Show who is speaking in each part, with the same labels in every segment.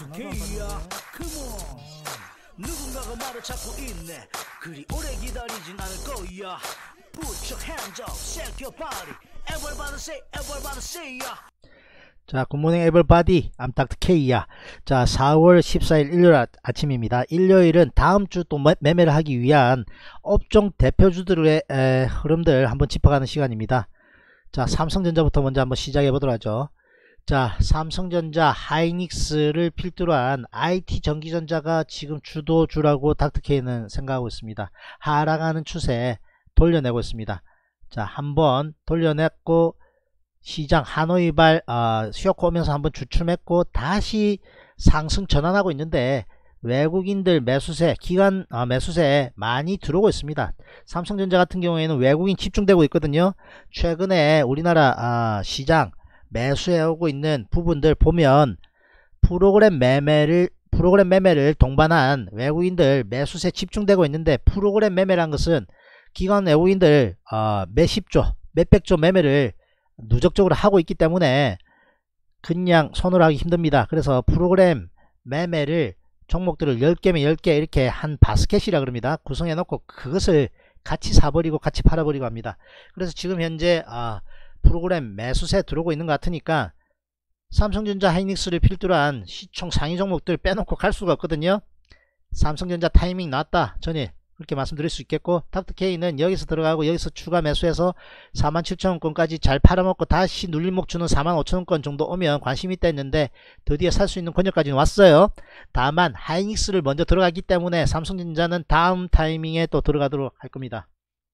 Speaker 1: 닥터케이야 컴온 누군가가 말을 찾고 있네 그리 오래 기다리진 않을 거야 Put your hands up, shake your body everybody say ya.
Speaker 2: 자, 굿모닝 에버바디, I'm Dr. K야. 자, 4월 14일 일요일 아침입니다. 일요일은 다음 주 또 매매를 하기 위한 업종 대표주들의 흐름들 한번 짚어가는 시간입니다. 자, 삼성전자부터 먼저 한번 시작해 보도록 하죠. 자, 삼성전자, 하이닉스를 필두로 한 IT 전기전자가 지금 주도주라고 닥터 K는 생각하고 있습니다. 하락하는 추세 돌려내고 있습니다. 자, 한번 돌려냈고 시장 하노이발 쉬었고 오면서 한번 주춤했고 다시 상승 전환하고 있는데 외국인들 매수세 기관 매수세 많이 들어오고 있습니다. 삼성전자 같은 경우에는 외국인 집중되고 있거든요. 최근에 우리나라 시장 매수해오고 있는 부분들 보면 프로그램 매매를 동반한 외국인들 매수세 집중되고 있는데 프로그램 매매란 것은 기관 외국인들 몇십조 몇백조 매매를 누적적으로 하고 있기 때문에 그냥 손으로 하기 힘듭니다. 그래서 프로그램 매매를 종목들을 10개면 10개 이렇게 한 바스켓이라 그럽니다. 구성해 놓고 그것을 같이 사버리고 같이 팔아버리고 합니다. 그래서 지금 현재 프로그램 매수세 들어오고 있는 것 같으니까 삼성전자 하이닉스를 필두로 한 시총 상위 종목들 빼놓고 갈 수가 없거든요. 삼성전자 타이밍 나왔다 전일 그렇게 말씀드릴 수 있겠고 닥터 K는 여기서 들어가고 여기서 추가 매수해서 47,000원권까지 잘 팔아먹고 다시 눌림목 주는 45,000원권 정도 오면 관심이 있다 했는데 드디어 살 수 있는 권역까지는 왔어요. 다만 하이닉스를 먼저 들어가기 때문에 삼성전자는 다음 타이밍에 또 들어가도록 할 겁니다.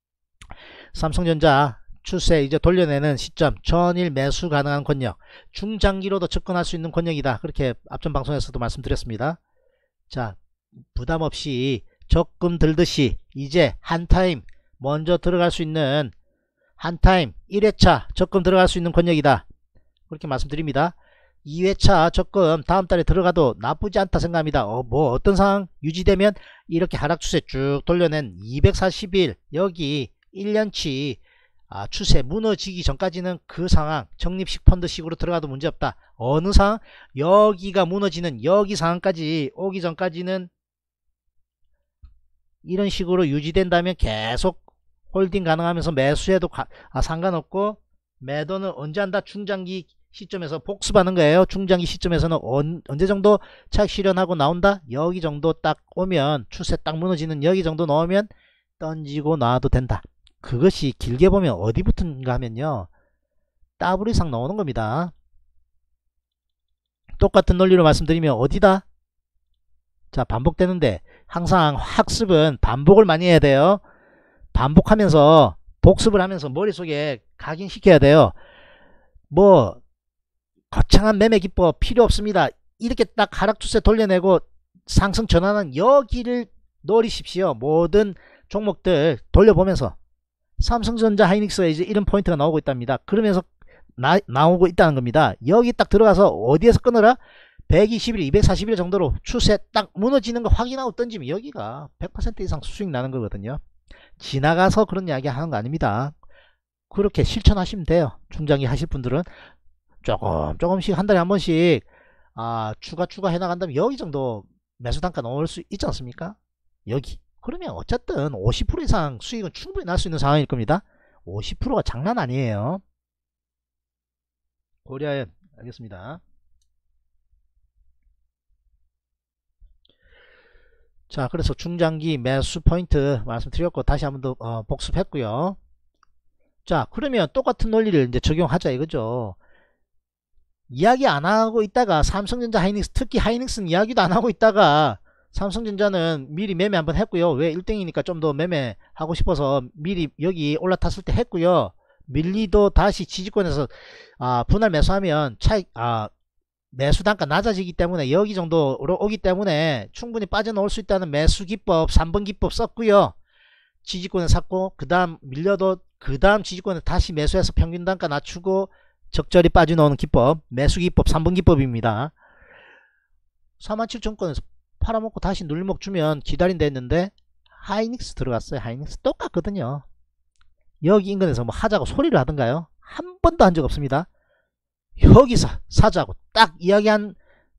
Speaker 2: 삼성전자 추세 이제 돌려내는 시점 전일 매수 가능한 권역 중장기로도 접근할 수 있는 권역이다. 그렇게 앞전 방송에서도 말씀드렸습니다. 자, 부담없이 적금 들듯이 이제 한타임 먼저 들어갈 수 있는 한타임 1회차 적금 들어갈 수 있는 권역이다. 그렇게 말씀드립니다. 2회차 적금 다음 달에 들어가도 나쁘지 않다 생각합니다. 뭐 어떤 상황 유지되면 이렇게 하락 추세 쭉 돌려낸 240일 여기 1년치 추세 무너지기 전까지는 그 상황 적립식 펀드식으로 들어가도 문제없다. 어느 상황 여기가 무너지는 여기 상황까지 오기 전까지는 이런 식으로 유지된다면 계속 홀딩 가능하면서 매수해도 상관없고 매도는 언제 한다? 중장기 시점에서 복습하는 거예요. 중장기 시점에서는 언제 정도 차익 실현하고 나온다? 여기 정도 딱 오면 추세 딱 무너지는 여기 정도 넣으면 던지고 놔도 된다. 그것이 길게 보면 어디 붙은가 하면요 더블 이상 나오는 겁니다. 똑같은 논리로 말씀드리면 어디다? 자, 반복되는데 항상 학습은 반복을 많이 해야 돼요. 반복하면서 복습을 하면서 머릿속에 각인시켜야 돼요. 뭐 거창한 매매 기법 필요 없습니다. 이렇게 딱 하락 추세 돌려내고 상승 전환은 여기를 노리십시오. 모든 종목들 돌려보면서 삼성전자 하이닉스가 이제 이런 포인트가 나오고 있답니다. 그러면서 나오고 있다는 겁니다. 여기 딱 들어가서 어디에서 끊어라? 120일 240일 정도로 추세 딱 무너지는 거 확인하고 던지면 여기가 100% 이상 수익 나는 거거든요. 지나가서 그런 이야기 하는 거 아닙니다. 그렇게 실천하시면 돼요. 중장기 하실 분들은 조금씩 한 달에 한 번씩 추가 해나간다면 여기 정도 매수 단가 넣을 수 있지 않습니까? 여기 그러면 어쨌든 50% 이상 수익은 충분히 날 수 있는 상황일 겁니다. 50%가 장난 아니에요. 고려해 알겠습니다. 자, 그래서 중장기 매수 포인트 말씀드렸고 다시 한번 더 복습했고요. 자, 그러면 똑같은 논리를 이제 적용하자 이거죠. 이야기 안 하고 있다가 삼성전자 하이닉스 특히 하이닉스는 이야기도 안 하고 있다가 삼성전자는 미리 매매 한번 했고요. 왜 1등이니까 좀 더 매매하고 싶어서 미리 여기 올라탔을 때 했고요. 밀리도 다시 지지권에서 분할 매수하면 차익 매수 단가 낮아지기 때문에 여기 정도로 오기 때문에 충분히 빠져나올 수 있다는 매수 기법 3번 기법 썼고요. 지지권에 샀고 그 다음 밀려도 그 다음 지지권에 다시 매수해서 평균 단가 낮추고 적절히 빠져나오는 기법 매수 기법 3번 기법입니다. 47,000원권에서 팔아먹고 다시 눌림목 주면 기다린다 했는데 하이닉스 들어갔어요. 하이닉스 똑같거든요. 여기 인근에서 뭐 하자고 소리를 하던가요? 한 번도 한 적 없습니다. 여기서 사자고 딱 이야기한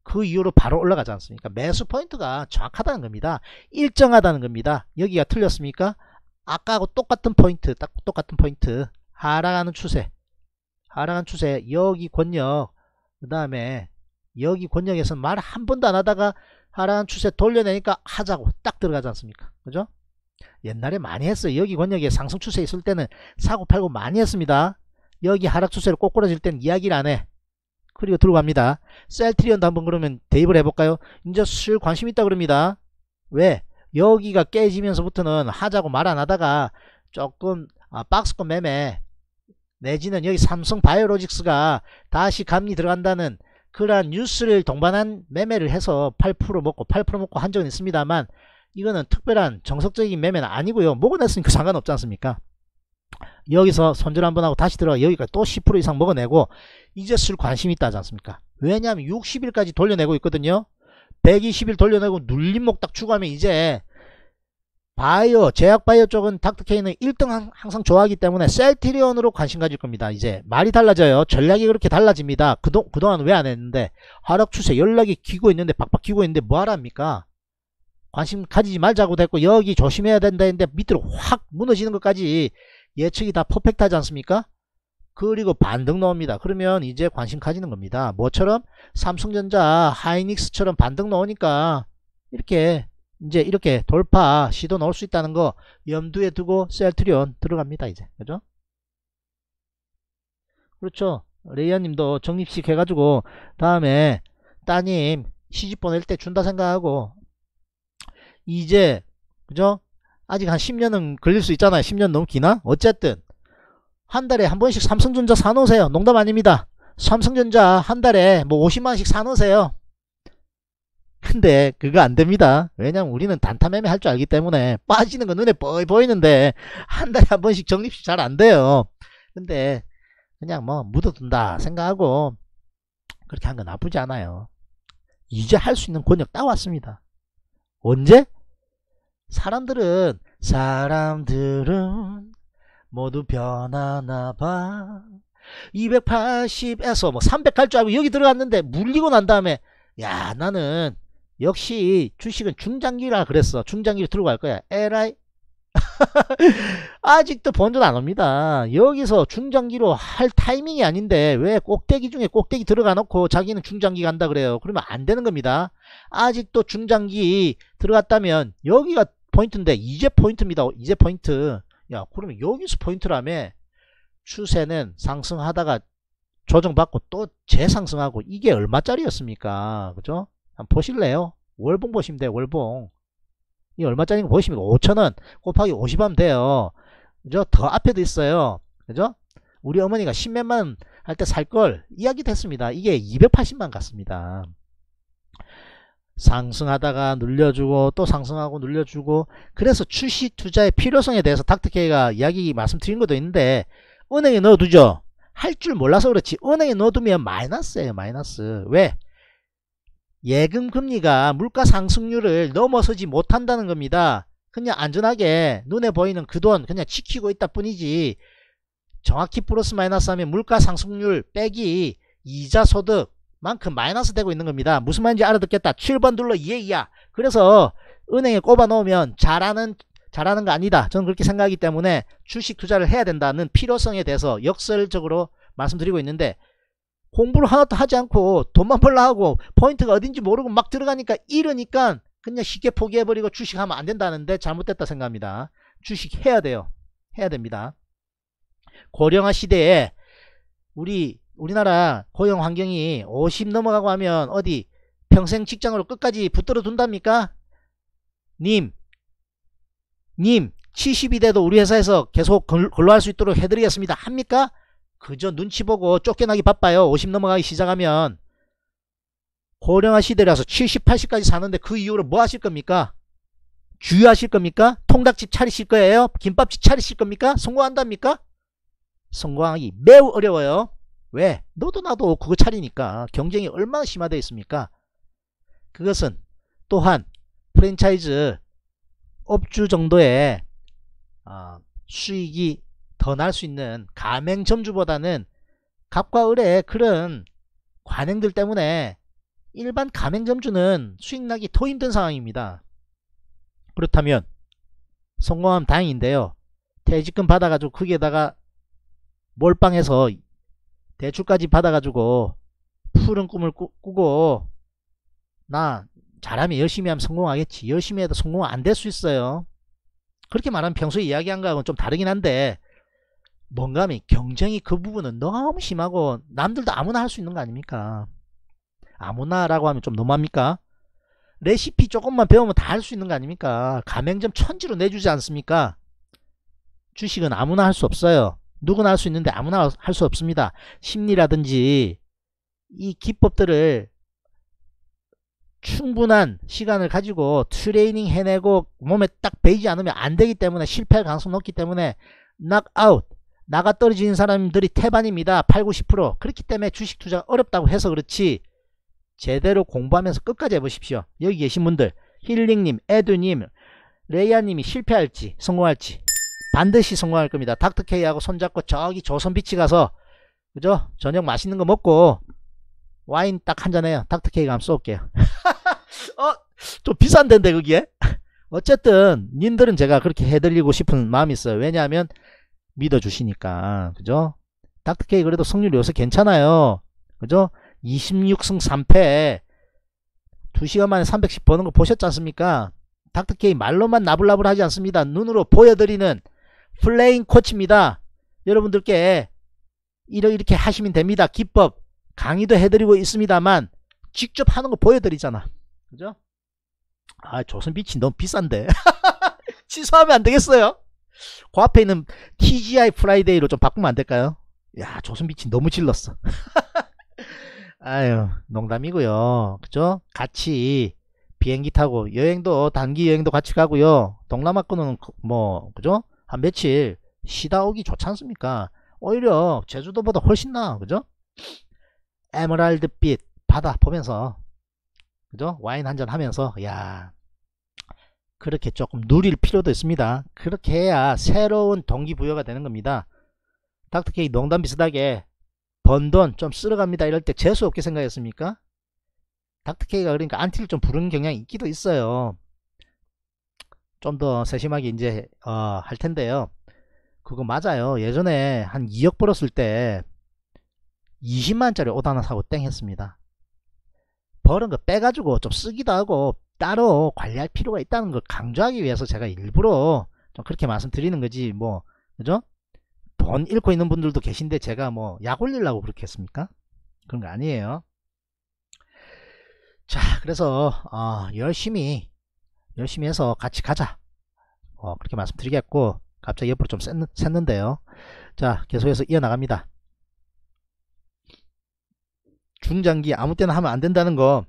Speaker 2: 그 이후로 바로 올라가지 않습니까? 매수 포인트가 정확하다는 겁니다. 일정하다는 겁니다. 여기가 틀렸습니까? 아까하고 똑같은 포인트, 딱 똑같은 포인트. 하락하는 추세, 하락한 추세. 여기 권역, 그 다음에 여기 권역에서 말 한 번도 안 하다가 하락한 추세 돌려내니까 하자고 딱 들어가지 않습니까? 그죠? 옛날에 많이 했어요. 여기 권역에 상승 추세 있을 때는 사고 팔고 많이 했습니다. 여기 하락 추세로 꼬꾸라질 때는 이야기를 안 해. 그리고 들어갑니다. 셀트리온도 한번 그러면 대입을 해볼까요? 이제 슬 관심 있다 그럽니다. 왜? 여기가 깨지면서부터는 하자고 말 안 하다가 조금 박스권 매매 내지는 여기 삼성 바이오로직스가 다시 감리 들어간다는 그러한 뉴스를 동반한 매매를 해서 8% 먹고 8% 먹고 한 적은 있습니다만, 이거는 특별한 정석적인 매매는 아니고요. 먹어냈으니까 상관없지 않습니까? 여기서 손절 한번 하고 다시 들어가 여기가 또 10% 이상 먹어내고 이제 쓸 관심이 있다 하지 않습니까? 왜냐하면 60일까지 돌려내고 있거든요. 120일 돌려내고 눌림목 딱 추가하면 이제 바이오, 제약바이오 쪽은 닥터케이는 1등 항상 좋아하기 때문에 셀트리온으로 관심 가질 겁니다. 이제 말이 달라져요. 전략이 그렇게 달라집니다. 그동안 왜 안 했는데, 하락 추세 연락이 기고 있는데, 박박 기고 있는데 뭐하랍니까? 관심 가지지 말자고 됐고 여기 조심해야 된다 했는데 밑으로 확 무너지는 것까지 예측이 다 퍼펙트하지 않습니까? 그리고 반등 나옵니다. 그러면 이제 관심 가지는 겁니다. 뭐처럼? 삼성전자, 하이닉스처럼 반등 나오니까 이렇게 이제 이렇게 돌파 시도 나올 수 있다는 거 염두에 두고 셀트리온 들어갑니다. 이제 그죠? 그렇죠. 레이아님도 적립식 해가지고 다음에 따님 시집 보낼 때 준다 생각하고 이제 그죠? 아직 한 10년은 걸릴 수 있잖아요. 10년 너무 기나? 어쨌든 한 달에 한 번씩 삼성전자 사놓으세요. 농담 아닙니다. 삼성전자 한 달에 뭐 50만원씩 사놓으세요. 근데 그거 안됩니다. 왜냐면 우리는 단타 매매 할 줄 알기 때문에 빠지는 거 눈에 뻔히 보이는데 한 달에 한 번씩 적립식 잘 안돼요. 근데 그냥 뭐 묻어둔다 생각하고 그렇게 한 건 나쁘지 않아요. 이제 할 수 있는 권역 따왔습니다. 언제? 사람들은 모두 변하나봐. 280에서 뭐 300 갈 줄 알고 여기 들어갔는데 물리고 난 다음에 야 나는 역시 주식은 중장기라 그랬어. 중장기로 들어갈 거야. 에라이 아직도 본전 안 옵니다. 여기서 중장기로 할 타이밍이 아닌데 왜 꼭대기 중에 꼭대기 들어가 놓고 자기는 중장기 간다 그래요. 그러면 안 되는 겁니다. 아직도 중장기 들어갔다면 여기가 포인트인데 이제 포인트입니다. 이제 포인트. 야 그러면 여기서 포인트라며. 추세는 상승하다가 조정받고 또 재상승하고 이게 얼마짜리였습니까? 그죠? 한번 보실래요? 월봉 보시면 돼요. 월봉. 이 얼마짜리인 거 보시면 5,000원 곱하기 50 하면 돼요. 그죠? 더 앞에도 있어요. 그죠? 우리 어머니가 10몇만 할 때 살 걸 이야기 됐습니다. 이게 280만 같습니다. 상승하다가 눌려주고 또 상승하고 눌려주고. 그래서 주식 투자의 필요성에 대해서 닥터케이가 이야기 말씀드린 것도 있는데 은행에 넣어두죠. 할 줄 몰라서 그렇지 은행에 넣어두면 마이너스예요. 마이너스. 왜? 예금 금리가 물가 상승률을 넘어서지 못한다는 겁니다. 그냥 안전하게 눈에 보이는 그 돈 그냥 지키고 있다 뿐이지 정확히 플러스 마이너스 하면 물가 상승률 빼기 이자 소득 만큼 마이너스 되고 있는 겁니다. 무슨 말인지 알아듣겠다. 7번 눌러 이해이야. 그래서 은행에 꼽아 놓으면 잘하는 거 아니다. 저는 그렇게 생각하기 때문에 주식 투자를 해야 된다는 필요성에 대해서 역설적으로 말씀드리고 있는데 공부를 하나도 하지 않고 돈만 벌라 하고 포인트가 어딘지 모르고 막 들어가니까 이러니까 그냥 쉽게 포기해버리고 주식하면 안 된다는데 잘못됐다 생각합니다. 주식 해야 돼요. 해야 됩니다. 고령화 시대에 우리나라 고용 환경이 50 넘어가고 하면 어디 평생 직장으로 끝까지 붙들어 둔답니까? 님 70이 돼도 우리 회사에서 계속 근로할 수 있도록 해드리겠습니다. 합니까? 그저 눈치 보고 쫓겨나기 바빠요. 50 넘어가기 시작하면. 고령화 시대라서 70, 80까지 사는데 그 이후로 뭐 하실 겁니까? 주유하실 겁니까? 통닭집 차리실 거예요? 김밥집 차리실 겁니까? 성공한답니까? 성공하기 매우 어려워요. 왜? 너도 나도 그거 차리니까. 경쟁이 얼마나 심화되어 있습니까? 그것은 또한 프랜차이즈 업주 정도의 수익이 더 날 수 있는 가맹점주보다는 갑과 을의 그런 관행들 때문에 일반 가맹점주는 수익나기 더 힘든 상황입니다. 그렇다면 성공하면 다행인데요. 퇴직금 받아가지고 거기에다가 몰빵해서 대출까지 받아가지고 푸른 꿈을 꾸고 나 잘하면 열심히 하면 성공하겠지. 열심히 해도 성공 안 될 수 있어요. 그렇게 말하면 평소에 이야기한 거하고는 좀 다르긴 한데 뭔가 하면 경쟁이 그 부분은 너무 심하고 남들도 아무나 할 수 있는 거 아닙니까? 아무나라고 하면 좀 너무합니까? 레시피 조금만 배우면 다 할 수 있는 거 아닙니까? 가맹점 천지로 내주지 않습니까? 주식은 아무나 할 수 없어요. 누구나 할 수 있는데 아무나 할 수 없습니다. 심리라든지 이 기법들을 충분한 시간을 가지고 트레이닝 해내고 몸에 딱 배이지 않으면 안 되기 때문에 실패할 가능성이 높기 때문에 낙아웃 나가 떨어지는 사람들이 태반입니다. 8, 90%. 그렇기 때문에 주식 투자가 어렵다고 해서 그렇지 제대로 공부하면서 끝까지 해보십시오. 여기 계신 분들 힐링님, 에드님, 레이아님이 실패할지 성공할지 반드시 성공할 겁니다. 닥터케이하고 손잡고 저기 조선비치 가서 그죠? 저녁 맛있는 거 먹고 와인 딱 한잔 해요. 닥터케이가 한번 쏠게요. 좀 비싼 데인데 그게? 어쨌든 님들은 제가 그렇게 해드리고 싶은 마음이 있어요. 왜냐하면 믿어주시니까. 그죠? 닥터케이 그래도 승률이 요새 괜찮아요. 그죠? 26승 3패 2시간 만에 310 버는 거 보셨지 않습니까? 닥터케이 말로만 나불나불 하지 않습니다. 눈으로 보여드리는 플레잉 코치입니다. 여러분들께 이렇게 하시면 됩니다. 기법 강의도 해드리고 있습니다만 직접 하는 거 보여드리잖아. 그죠? 아 조선비치 너무 비싼데 취소하면 안 되겠어요? 그 앞에 있는 TGI 프라이데이로 좀 바꾸면 안 될까요? 야 조선비치 너무 질렀어. 아유 농담이고요. 그죠? 같이 비행기 타고 여행도 단기 여행도 같이 가고요. 동남아권은 뭐 그죠? 한 며칠 쉬다 오기 좋지 않습니까? 오히려 제주도보다 훨씬 나아. 그죠? 에메랄드빛 바다 보면서 그죠? 와인 한잔 하면서 야 그렇게 조금 누릴 필요도 있습니다. 그렇게 해야 새로운 동기부여가 되는 겁니다. 닥터케이 농담 비슷하게 번 돈 좀 쓸어갑니다 이럴 때 재수없게 생각했습니까? 닥터케이가 그러니까 안티를 좀 부르는 경향이 있기도 있어요. 좀 더 세심하게 이제 할 텐데요. 그거 맞아요. 예전에 한 2억 벌었을 때 20만원짜리 옷 하나 사고 땡 했습니다. 벌은 거 빼가지고 좀 쓰기도 하고 따로 관리할 필요가 있다는 걸 강조하기 위해서 제가 일부러 좀 그렇게 말씀드리는 거지 뭐 그죠? 돈 잃고 있는 분들도 계신데 제가 뭐 약 올리려고 그렇게 했습니까? 그런 거 아니에요. 자 그래서 열심히 해서 같이 가자 그렇게 말씀드리겠고 갑자기 옆으로 좀 샜는데요. 자 계속해서 이어나갑니다. 중장기 아무 때나 하면 안 된다는 거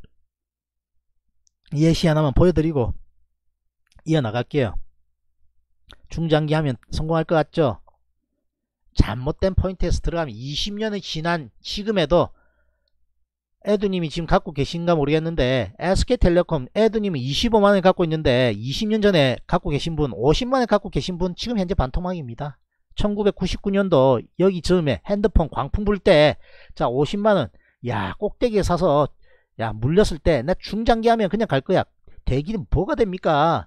Speaker 2: 예시 하나만 보여드리고 이어나갈게요. 중장기 하면 성공할 것 같죠? 잘못된 포인트에서 들어가면 20년이 지난 지금에도 에드님이 지금 갖고 계신가 모르겠는데 SK텔레콤 에드님이 25만원 갖고 있는데 20년 전에 갖고 계신 분 50만원 갖고 계신 분 지금 현재 반토막입니다. 1999년도 여기 즈음에 핸드폰 광풍 불 때 자 50만원 야 꼭대기에 사서 야 물렸을 때 나 중장기 하면 그냥 갈 거야. 대기는 뭐가 됩니까?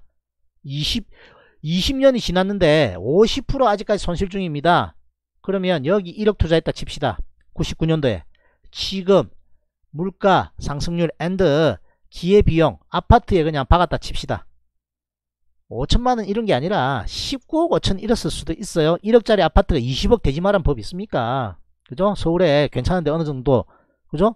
Speaker 2: 20년이 지났는데 50% 아직까지 손실 중입니다. 그러면 여기 1억 투자했다 칩시다. 99년도에 지금 물가 상승률 앤드 기회비용 아파트에 그냥 박았다 칩시다. 5천만원 이런 게 아니라 19억 5천 이랬을 수도 있어요. 1억짜리 아파트가 20억 되지 말란 법 있습니까? 그죠? 서울에 괜찮은데 어느 정도 그죠?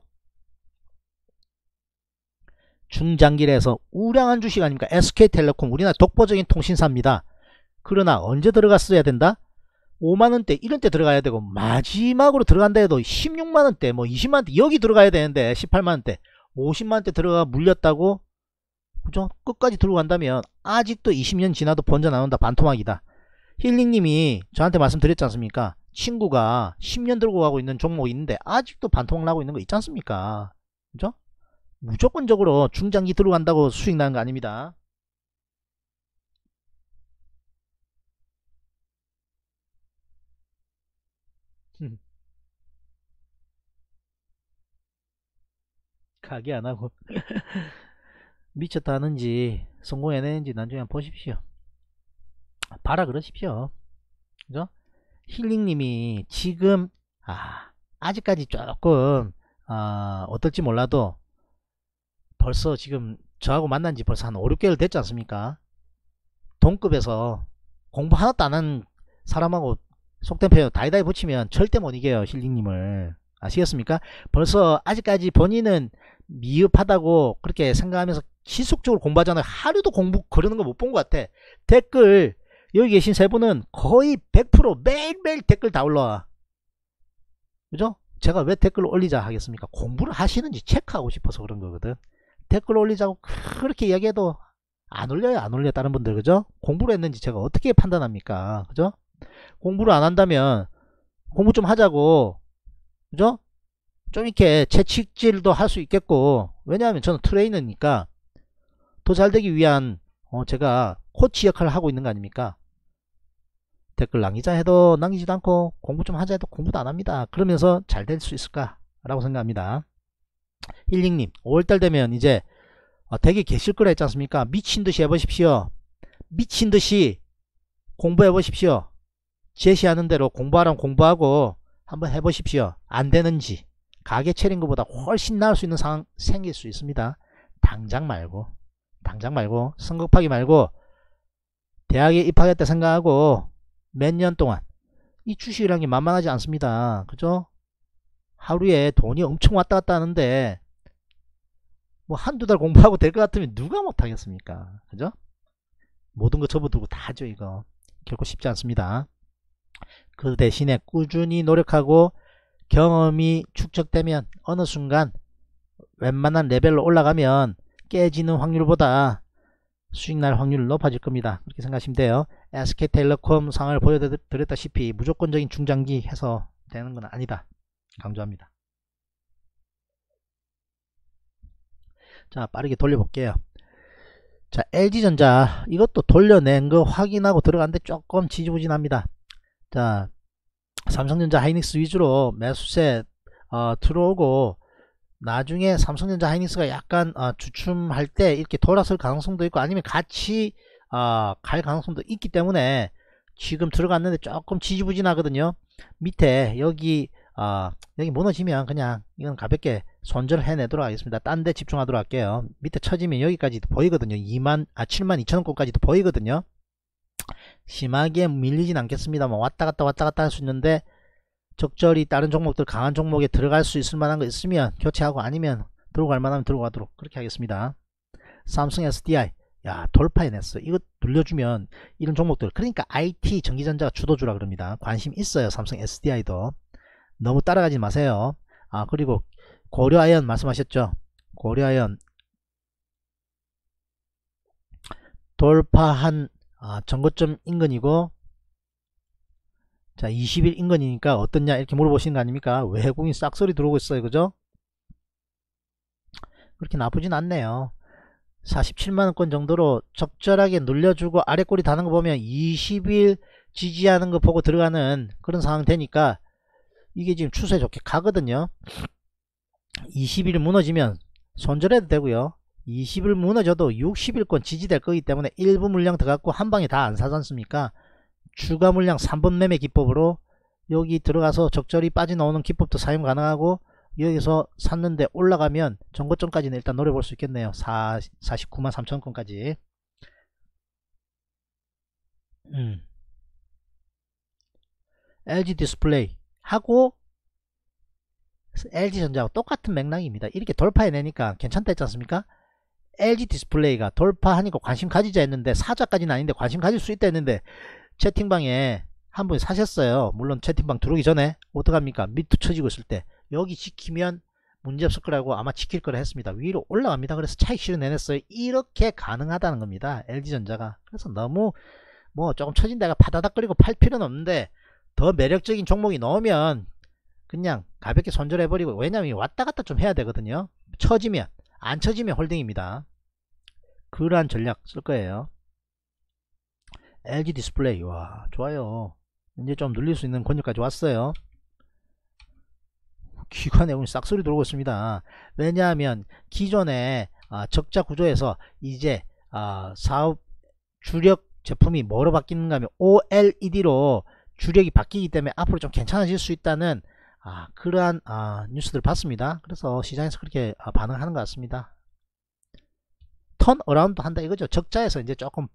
Speaker 2: 중장기에서 우량한 주식 아닙니까? SK텔레콤 우리나라 독보적인 통신사입니다. 그러나 언제 들어갔어야 된다? 5만원대 이런 때 들어가야 되고 마지막으로 들어간다 해도 16만원대 뭐 20만원대 여기 들어가야 되는데 18만원대 50만원대 들어가 물렸다고 그죠? 끝까지 들어간다면 아직도 20년 지나도 번져 나온다 반토막이다. 힐링님이 저한테 말씀드렸지 않습니까? 친구가 10년 들고 가고 있는 종목이 있는데 아직도 반토막 나고 있는 거 있지 않습니까? 그죠? 무조건적으로 중장기 들어간다고 수익 나는 거 아닙니다. 가게 안하고 미쳤다는지 성공해내는지 나중에 한번 보십시오. 봐라 그러십시오. 그죠? 힐링님이 지금 아직까지 조금 어떨지 몰라도 벌써 지금 저하고 만난 지 벌써 한 5, 6개월 됐지 않습니까? 동급에서 공부 하나도 안 한 사람하고 속된 표현 다이다이 붙이면 절대 못 이겨요. 힐링님을 아시겠습니까? 벌써 아직까지 본인은 미흡하다고 그렇게 생각하면서 지속적으로 공부하잖아요. 하루도 공부 그러는 거 못 본 것 같아. 댓글 여기 계신 세 분은 거의 100% 매일매일 댓글 다 올라와. 그죠? 제가 왜 댓글을 올리자 하겠습니까? 공부를 하시는지 체크하고 싶어서 그런 거거든. 댓글 올리자고 그렇게 이야기해도 안 올려요. 안 올려 다른 분들. 그죠? 공부를 했는지 제가 어떻게 판단합니까? 그죠? 공부를 안 한다면 공부 좀 하자고, 그죠? 좀 이렇게 채찍질도 할 수 있겠고, 왜냐하면 저는 트레이너니까 더 잘 되기 위한 제가 코치 역할을 하고 있는 거 아닙니까? 댓글 남기자 해도 남기지도 않고 공부 좀 하자 해도 공부도 안 합니다. 그러면서 잘 될 수 있을까 라고 생각합니다. 힐링님 5월달 되면 이제 댁에 계실 거라 했지 않습니까? 미친듯이 해보십시오. 미친듯이 공부해 보십시오. 제시하는 대로 공부하라면 공부하고 한번 해보십시오. 안 되는지. 가게 차린 것보다 훨씬 나을 수 있는 상황 생길 수 있습니다. 당장 말고 성급하기 말고 대학에 입학했다 생각하고 몇 년 동안 이 주식이라는 게 만만하지 않습니다. 그죠? 하루에 돈이 엄청 왔다 갔다 하는데 뭐 한두 달 공부하고 될 것 같으면 누가 못하겠습니까? 그죠? 모든 거 접어두고 다 하죠. 이거 결코 쉽지 않습니다. 그 대신에 꾸준히 노력하고 경험이 축적되면 어느 순간 웬만한 레벨로 올라가면 깨지는 확률보다 수익 날 확률이 높아질 겁니다. 그렇게 생각하시면 돼요. SK텔레콤 상황을 보여드렸다시피 무조건적인 중장기 해서 되는 건 아니다. 강조합니다. 자, 빠르게 돌려볼게요. 자, LG전자 이것도 돌려낸 거 확인하고 들어갔는데 조금 지지부진합니다. 자, 삼성전자 하이닉스 위주로 매수세 들어오고 나중에 삼성전자 하이닉스가 약간 주춤할 때 이렇게 돌아설 가능성도 있고 아니면 같이 갈 가능성도 있기 때문에 지금 들어갔는데 조금 지지부진하거든요. 밑에 여기 무너지면 그냥 이건 가볍게 손절을 해내도록 하겠습니다. 딴 데 집중하도록 할게요. 밑에 쳐지면 여기까지도 보이거든요. 72,000원권까지도 보이거든요. 심하게 밀리진 않겠습니다만 왔다갔다 할 수 있는데 적절히 다른 종목들 강한 종목에 들어갈 수 있을 만한 거 있으면 교체하고 아니면 들어갈 만하면 들어가도록 그렇게 하겠습니다. 삼성 SDI 야 돌파해냈어. 이거 눌려주면 이런 종목들 그러니까 IT 전기전자가 주도주라 그럽니다. 관심 있어요. 삼성 SDI도 너무 따라가지 마세요. 그리고 고려아연 말씀하셨죠. 고려아연 돌파한 전고점 인근이고 자 20일 인근이니까 어떻냐 이렇게 물어보시는 거 아닙니까? 외국인 싹소리 들어오고 있어요. 그죠? 그렇게 나쁘진 않네요. 47만원권 정도로 적절하게 눌려주고 아래 꼬리 다는 거 보면 20일 지지하는 거 보고 들어가는 그런 상황 되니까 이게 지금 추세 좋게 가거든요. 20일 무너지면 손절해도 되고요. 20일 무너져도 60일권 지지될 거기 때문에 일부 물량 들어갔고 한방에 다 안 사지 않습니까? 추가 물량 3번 매매 기법으로 여기 들어가서 적절히 빠져나오는 기법도 사용 가능하고 여기서 샀는데 올라가면 전고점까지는 일단 노려볼 수 있겠네요. 49만 3천원권까지. LG 디스플레이 하고 LG전자하고 똑같은 맥락입니다. 이렇게 돌파해내니까 괜찮다 했지 않습니까? LG 디스플레이가 돌파하니까 관심 가지자 했는데 사자까지는 아닌데 관심 가질 수 있다 했는데 채팅방에 한 분이 사셨어요. 물론 채팅방 들어오기 전에 어떡합니까? 밑으로 쳐지고 있을 때 여기 지키면 문제없을 거라고 아마 지킬 거라 했습니다. 위로 올라갑니다. 그래서 차익 실현해냈어요. 이렇게 가능하다는 겁니다. LG전자가. 그래서 너무 뭐 조금 처진 데가 파다닥거리고 팔 필요는 없는데 더 매력적인 종목이 나오면 그냥 가볍게 손절해버리고 왜냐면 왔다갔다 좀 해야 되거든요. 처지면 안 처지면 홀딩입니다. 그러한 전략 쓸 거예요. LG 디스플레이 와 좋아요. 이제 좀 눌릴 수 있는 권역까지 왔어요. 기관 내용이 싹소리 들어오고 있습니다. 왜냐하면 기존의 적자 구조에서 이제 사업 주력 제품이 뭐로 바뀌는가 하면 OLED로 주력이 바뀌기 때문에 앞으로 좀 괜찮아질 수 있다는 그러한 뉴스들을 봤습니다. 그래서 시장에서 그렇게 반응하는 것 같습니다. 턴 어라운드 한다 이거죠. 적자에서 이제 조금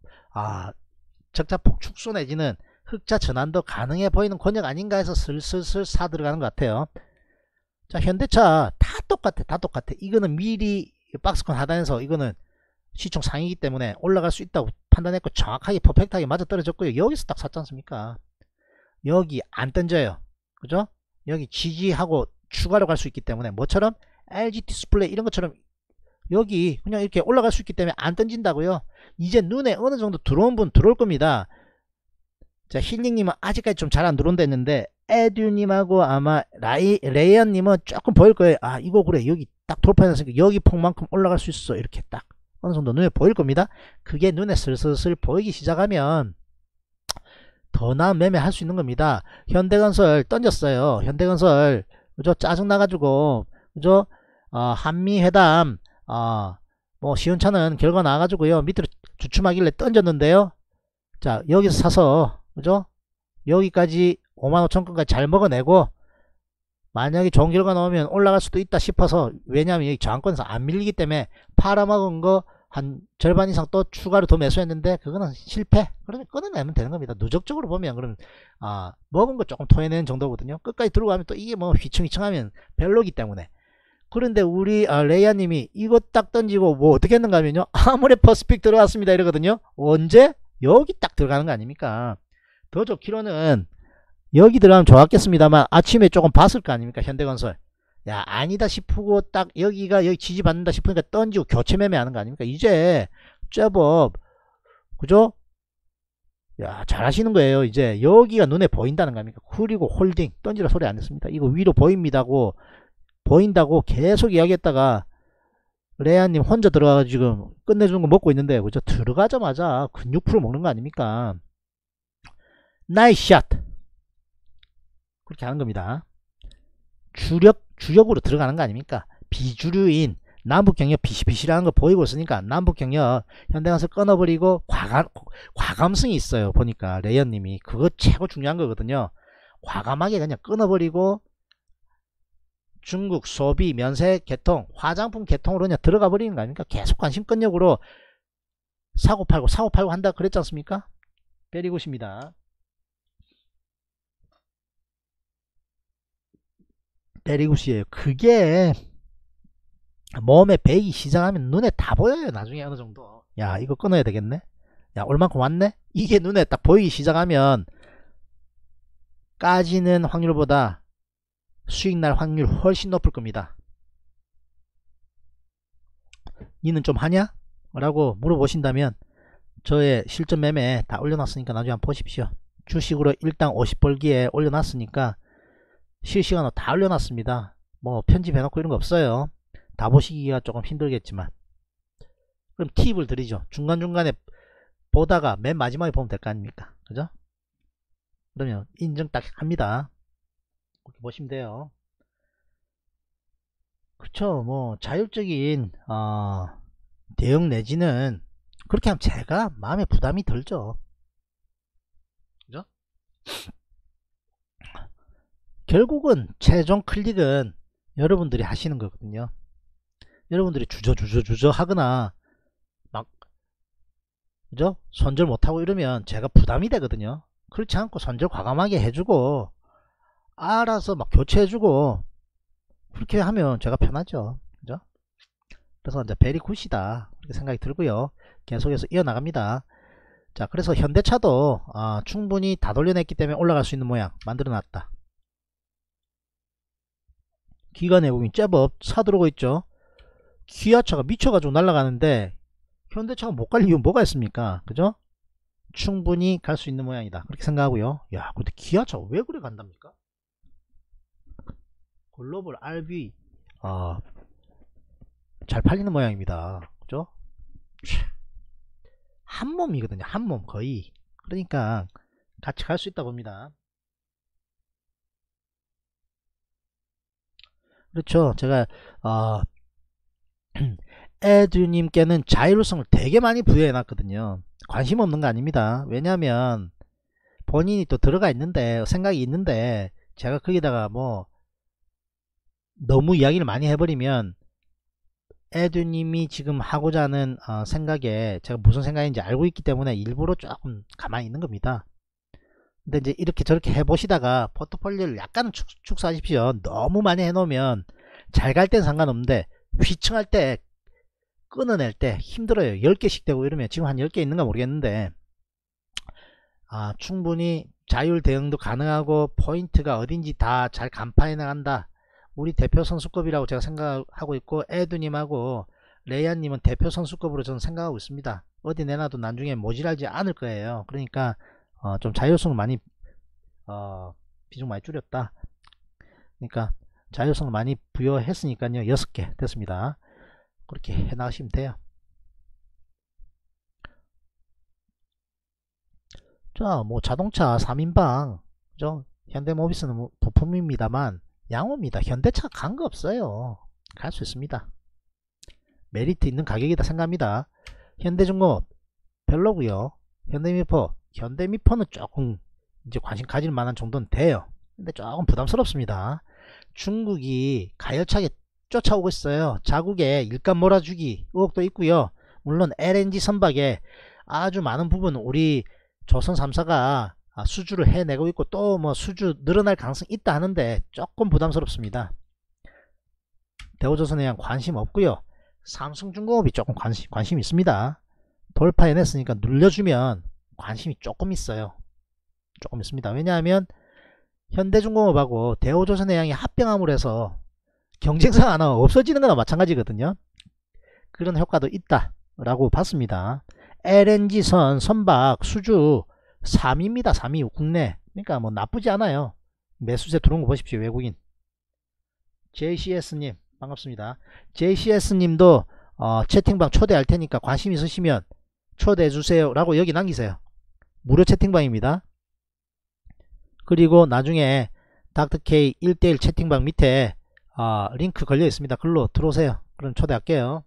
Speaker 2: 적자폭 축소 내지는 흑자 전환도 가능해 보이는 권역 아닌가 해서 슬슬 사 들어가는 것 같아요. 자, 현대차 다 똑같아. 이거는 미리 박스권 하단에서 이거는 시총 상위이기 때문에 올라갈 수 있다고 판단했고 정확하게 퍼펙트하게 맞아 떨어졌고요. 여기서 딱 샀지 않습니까? 여기 안 던져요. 그죠? 여기 지지하고 추가로 갈 수 있기 때문에 뭐처럼 LG 디스플레이 이런 것처럼 여기 그냥 이렇게 올라갈 수 있기 때문에 안 던진다고요. 이제 눈에 어느 정도 들어온 분 들어올 겁니다. 자, 힐링님은 아직까지 좀 잘 안 들어온다 했는데 에듀님하고 아마 레이언님은 조금 보일 거예요. 이거 그래 여기 딱 돌파했으니까 여기 폭만큼 올라갈 수 있어. 이렇게 딱 어느 정도 눈에 보일 겁니다. 그게 눈에 슬슬 보이기 시작하면 더 나은 매매 할 수 있는 겁니다. 현대건설 던졌어요. 현대건설 그죠? 짜증나가지고 그죠? 한미회담 뭐 시운차는 결과 나와가지고요 밑으로 주춤하길래 던졌는데요. 자, 여기서 사서 그죠? 여기까지 55,000건까지 잘 먹어내고 만약에 좋은 결과 나오면 올라갈 수도 있다 싶어서, 왜냐하면 여기 저항권에서 안 밀리기 때문에 팔아먹은 거 한 절반 이상 또 추가로 더 매수했는데 그거는 실패. 그러면 끊어내면 되는 겁니다. 누적적으로 보면 그럼 먹은 거 조금 토해내는 정도거든요. 끝까지 들고 가면 또 이게 뭐 휘청휘청하면 별로기 때문에. 그런데 우리 레이아님이 이거 딱 던지고 뭐 어떻게 했는가 하면요, 아무래 퍼스픽 들어왔습니다 이러거든요. 언제? 여기 딱 들어가는 거 아닙니까? 더 좋기로는 여기 들어가면 좋았겠습니다만 아침에 조금 봤을 거 아닙니까? 현대건설 야 아니다 싶고 딱 여기가 여기 지지받는다 싶으니까 던지고 교체 매매하는 거 아닙니까? 이제 제법 그죠? 야 잘하시는 거예요. 이제 여기가 눈에 보인다는 거 아닙니까? 그리고 홀딩 던지라 소리 안 했습니다. 이거 위로 보인다고 계속 이야기했다가 레아님 혼자 들어가서 지금 끝내주는 거 먹고 있는데 그죠? 들어가자마자 근육 풀어 먹는 거 아닙니까? 나이스 샷! 그렇게 하는 겁니다. 주력으로 들어가는 거 아닙니까? 비주류인 남북경협 비시비시라는 거 보이고 있으니까 남북경협 현대건설 끊어버리고 과감성이 있어요. 보니까 레이언님이 그거 최고 중요한 거거든요. 과감하게 그냥 끊어버리고 중국 소비 면세 개통 화장품 개통으로 그냥 들어가 버리는 거 아닙니까? 계속 관심 끈력으로 사고 팔고 한다 그랬지 않습니까? 베리굿입니다. 베리굿이에요. 그게 몸에 배기 시작하면 눈에 다 보여요. 나중에 어느 정도. 야 이거 끊어야 되겠네. 야 얼만큼 왔네. 이게 눈에 딱 보이기 시작하면 까지는 확률보다 수익 날 확률 훨씬 높을 겁니다. 니는 좀 하냐? 라고 물어보신다면 저의 실전 매매 다 올려놨으니까 나중에 한번 보십시오. 주식으로 일당 50벌기에 올려놨으니까 실시간으로 다 올려놨습니다. 뭐 편집해놓고 이런 거 없어요. 다 보시기가 조금 힘들겠지만. 그럼 팁을 드리죠. 중간중간에 보다가 맨 마지막에 보면 될 거 아닙니까? 그죠? 그러면 인증 딱 합니다. 그렇게 보시면 돼요. 그쵸. 뭐 자율적인 대응 내지는 그렇게 하면 제가 마음에 부담이 덜죠. 그죠? 결국은 최종 클릭은 여러분들이 하시는 거거든요. 여러분들이 주저 하거나 막 그죠? 손절 못하고 이러면 제가 부담이 되거든요. 그렇지 않고 손절 과감하게 해주고 알아서 막 교체해주고 그렇게 하면 제가 편하죠. 그죠? 그래서 이제 베리 굿이다 이렇게 생각이 들고요. 계속해서 이어나갑니다. 자, 그래서 현대차도 충분히 다 돌려냈기 때문에 올라갈 수 있는 모양 만들어 놨다. 기관 외국인 제법 사들어오고 있죠. 기아차가 미쳐가지고 날아가는데 현대차가 못 갈 이유 뭐가 있습니까? 그죠? 충분히 갈 수 있는 모양이다 그렇게 생각하고요. 야 근데 기아차가 왜 그래 간답니까? 글로벌 RV 잘 팔리는 모양입니다. 그죠? 한몸이거든요. 한몸 거의. 그러니까 같이 갈 수 있다 봅니다. 그렇죠. 제가 에듀님께는 자율성을 되게 많이 부여해 놨거든요. 관심 없는 거 아닙니다. 왜냐면 본인이 또 들어가 있는데 생각이 있는데 제가 거기다가 뭐 너무 이야기를 많이 해버리면 에듀님이 지금 하고자 하는 생각에 제가 무슨 생각인지 알고 있기 때문에 일부러 조금 가만히 있는 겁니다. 근데 이제 이렇게 저렇게 해보시다가 포트폴리오를 약간은 축소하십시오. 너무 많이 해놓으면 잘 갈 땐 상관없는데 휘청할 때 끊어낼 때 힘들어요. 10개씩 되고 이러면 지금 한 10개 있는가 모르겠는데 충분히 자율 대응도 가능하고 포인트가 어딘지 다 잘 간파해 나간다. 우리 대표 선수급이라고 제가 생각하고 있고 에두님하고 레이아님은 대표 선수급으로 저는 생각하고 있습니다. 어디 내놔도 나중에 모질하지 않을 거예요. 그러니까 좀 자율성을 많이 비중 많이 줄였다. 그러니까 자율성을 많이 부여했으니까요. 6개 됐습니다. 그렇게 해나가시면 돼요. 자, 뭐 자동차 3인방 그죠? 현대모비스는 뭐 부품입니다만 양호입니다. 현대차 간 거 없어요. 갈 수 있습니다. 메리트 있는 가격이다 생각합니다. 현대중공업 별로고요. 현대미포는 조금 이제 관심 가질 만한 정도는 돼요. 근데 조금 부담스럽습니다. 중국이 가열차게 쫓아오고 있어요. 자국에 일감 몰아주기 의혹도 있고요. 물론 LNG 선박에 아주 많은 부분 우리 조선 3사가 수주를 해내고 있고 또 뭐 수주 늘어날 가능성이 있다 하는데 조금 부담스럽습니다. 대우조선해양 관심 없고요. 삼성중공업이 조금 관심 있습니다. 돌파해냈으니까 눌려주면 관심이 조금 있어요. 조금 있습니다. 왜냐하면 현대중공업하고 대우조선해양이 합병함으로 해서 경쟁사가 하나 없어지는 거나 마찬가지거든요. 그런 효과도 있다 라고 봤습니다. LNG선 선박 수주 3위입니다. 3위 국내. 그러니까 뭐 나쁘지 않아요. 매수세 들어온 거 보십시오. 외국인. JCS님 반갑습니다. JCS님도 채팅방 초대할 테니까 관심 있으시면 초대해주세요 라고 여기 남기세요. 무료 채팅방입니다. 그리고 나중에 닥터K 1대1 채팅방 밑에 링크 걸려 있습니다. 글로 들어오세요. 그럼 초대할게요.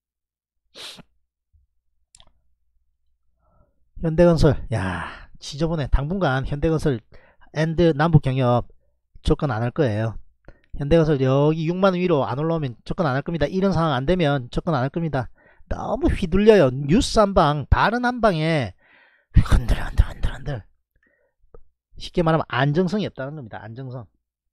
Speaker 2: 현대건설 야 지저분해. 당분간 현대건설 앤드 남북경협 접근 안 할 거예요. 현대건설 여기 6만원 위로 안 올라오면 접근 안 할 겁니다. 이런 상황 안 되면 접근 안 할 겁니다. 너무 휘둘려요. 뉴스 한방 발언 한방에 흔들 쉽게 말하면 안정성이 없다는 겁니다. 안정성.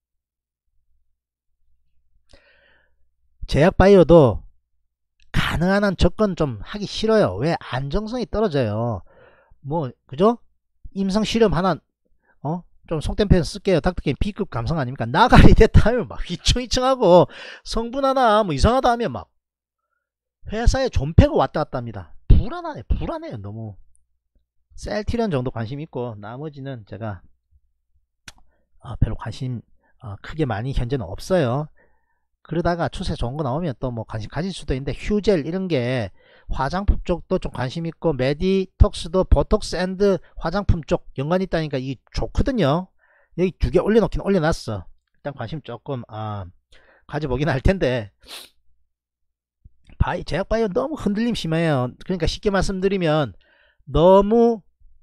Speaker 2: 제약바이오도 가능한 한 접근 좀 하기 싫어요. 왜? 안정성이 떨어져요. 뭐 그죠? 임상 실험 하나 좀 속된 표현 쓸게요. 닥터게임 B급 감성 아닙니까? 나가리 됐다 하면 막 휘청휘청하고 성분 하나 뭐 이상하다 하면 막 회사에 존폐가 왔다 갔다 합니다. 불안해요. 너무 셀티런 정도 관심 있고 나머지는 제가 별로 관심 크게 많이 현재는 없어요. 그러다가 추세 좋은 거 나오면 또 뭐 관심 가질 수도 있는데 휴젤 이런게 화장품 쪽도 좀 관심 있고 메디톡스도 보톡스 앤드 화장품 쪽 연관이 있다니까 이게 좋거든요. 여기 2개 올려놓긴 올려놨어. 일단 관심 조금 가져보긴 할 텐데 제약바이오 너무 흔들림 심해요. 그러니까 쉽게 말씀드리면 너무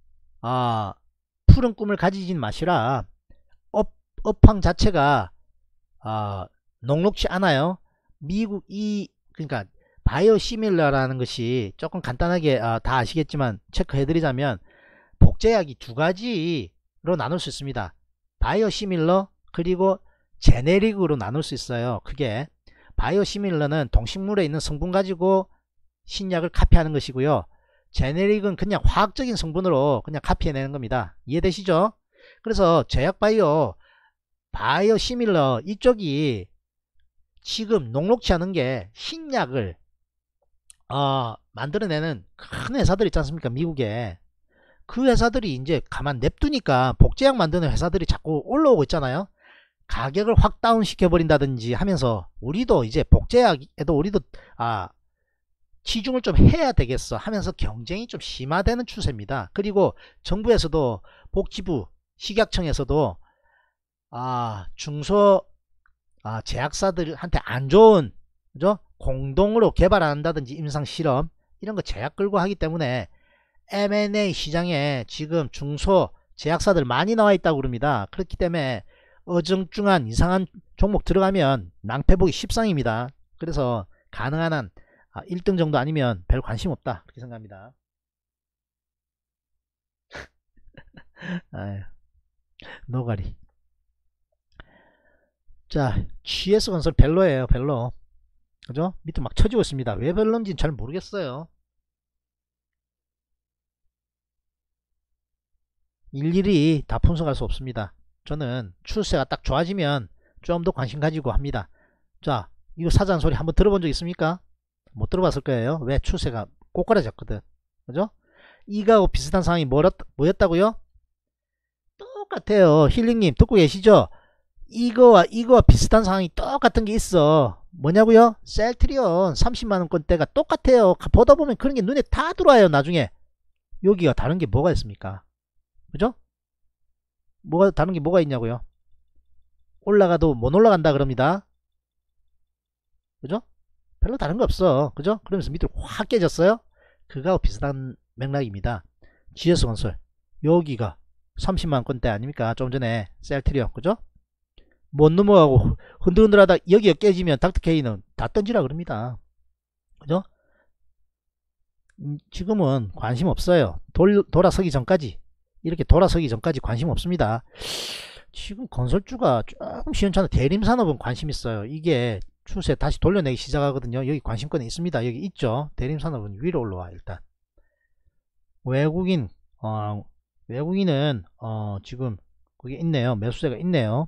Speaker 2: 푸른 꿈을 가지진 마시라. 업황 자체가 녹록지 않아요. 미국 그러니까 바이오시밀러라는 것이 조금 간단하게 다 아시겠지만 체크해드리자면 복제약이 2가지로 나눌 수 있습니다. 바이오시밀러 그리고 제네릭으로 나눌 수 있어요. 그게 바이오시밀러는 동식물에 있는 성분 가지고 신약을 카피하는 것이고요. 제네릭은 그냥 화학적인 성분으로 그냥 카피해내는 겁니다. 이해되시죠? 그래서 바이오시밀러 이쪽이 지금 녹록지 않은 게 신약을 만들어내는 큰 회사들 있지 않습니까? 미국에. 그 회사들이 이제 가만 냅두니까 복제약 만드는 회사들이 자꾸 올라오고 있잖아요. 가격을 확 다운 시켜버린다든지 하면서 우리도 이제 복제약에도 우리도 치중을 좀 해야 되겠어 하면서 경쟁이 좀 심화되는 추세입니다. 그리고 정부에서도 복지부 식약청에서도 중소 제약사들한테 안 좋은, 그죠? 공동으로 개발한다든지 임상 실험 이런 거 제약 끌고 하기 때문에 M&A 시장에 지금 중소 제약사들 많이 나와 있다고 그럽니다. 그렇기 때문에 어정쩡한 이상한 종목 들어가면 낭패 보기 십상입니다. 그래서 가능한 한 1등 정도 아니면 별 관심 없다, 그렇게 생각합니다. 아유, 노가리. 자, GS건설 벨로예요, 벨로. 그죠? 밑에 막 쳐지고 있습니다. 왜 벨로인지는 잘 모르겠어요. 일일이 다 분석할 수 없습니다. 저는 추세가 딱 좋아지면 좀 더 관심 가지고 합니다. 자, 이거 사자는 소리 한번 들어본 적 있습니까? 못 들어봤을 거예요. 왜? 추세가 꼬꾸라졌거든. 그죠? 이거하고 비슷한 상황이 뭐였다고요? 똑같아요. 힐링님 듣고 계시죠? 이거와 비슷한 상황이 똑같은 게 있어. 뭐냐고요? 셀트리온 30만원권대가 똑같아요. 보다 보면 그런 게 눈에 다 들어와요. 나중에 여기가 다른 게 뭐가 있습니까? 그죠? 다른 게 뭐가 있냐고요? 올라가도 못 올라간다 그럽니다. 그죠? 별로 다른 거 없어. 그죠? 그러면서 밑으로 확 깨졌어요. 그거하고 비슷한 맥락입니다. GS건설 여기가 30만원권대 아닙니까? 좀 전에 셀트리온. 그죠? 못 넘어가고 흔들흔들하다 여기가 깨지면 닥터케이는 다 던지라 그럽니다. 그죠? 지금은 관심 없어요. 돌아서기 전까지, 이렇게 돌아서기 전까지 관심 없습니다. 지금 건설주가 조금 시원찮아. 대림산업은 관심 있어요. 이게 추세 다시 돌려내기 시작하거든요. 여기 관심권이 있습니다. 여기 있죠. 대림산업은 위로 올라와. 일단 외국인은 지금 거기 있네요. 매수세가 있네요.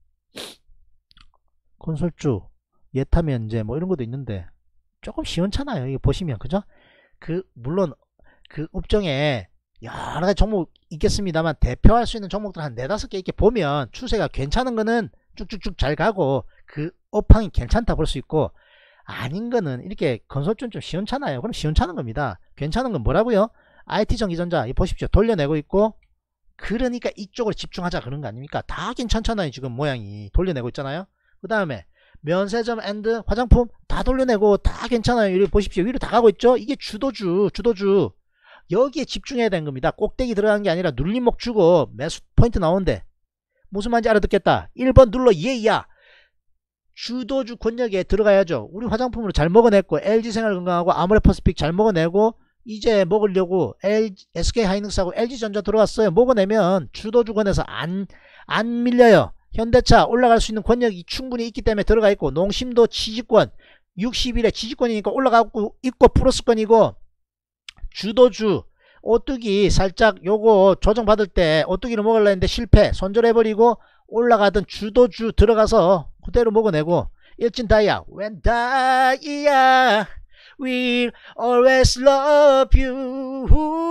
Speaker 2: 건설주 예타면제 뭐 이런 것도 있는데 조금 시원찮아요. 이거 보시면. 그죠? 물론 그 업종에 여러 가지 종목 있겠습니다만 대표할 수 있는 종목들 한 4-5개 이렇게 보면 추세가 괜찮은 거는 쭉쭉쭉 잘 가고 그 업황이 괜찮다 볼 수 있고, 아닌 거는 이렇게 건설주는 좀 시원찮아요. 그럼 시원찮은 겁니다. 괜찮은 건 뭐라고요? IT 전기전자 보십시오. 돌려내고 있고, 그러니까 이쪽으로 집중하자 그런 거 아닙니까? 다 괜찮잖아요. 지금 모양이 돌려내고 있잖아요. 그 다음에 면세점 앤드 화장품 다 돌려내고 다 괜찮아요. 이렇게 보십시오. 위로 다 가고 있죠. 이게 주도주 여기에 집중해야 되는 겁니다. 꼭대기 들어가는 게 아니라 눌림목 주고 매수 포인트 나오는데 무슨 말인지 알아듣겠다. 1번 눌러. 예야. 주도주 권역에 들어가야죠. 우리 화장품으로 잘 먹어냈고, LG생활건강하고 아모레퍼시픽 잘 먹어내고, 이제 먹으려고 SK하이닉스하고 LG전자 들어왔어요. 먹어내면 주도주권에서 안 밀려요. 현대차 올라갈 수 있는 권역이 충분히 있기 때문에 들어가 있고, 농심도 지지권 60일에 지지권이니까 올라가고 있고 플러스권이고, 주도주 오뚜기 살짝 요거 조정받을 때 오뚜기를 먹으려 했는데 실패, 손절해버리고 올라가던 주도주 들어가서 그대로 먹어내고, 일진다이아 When 다이아 We'll always love you.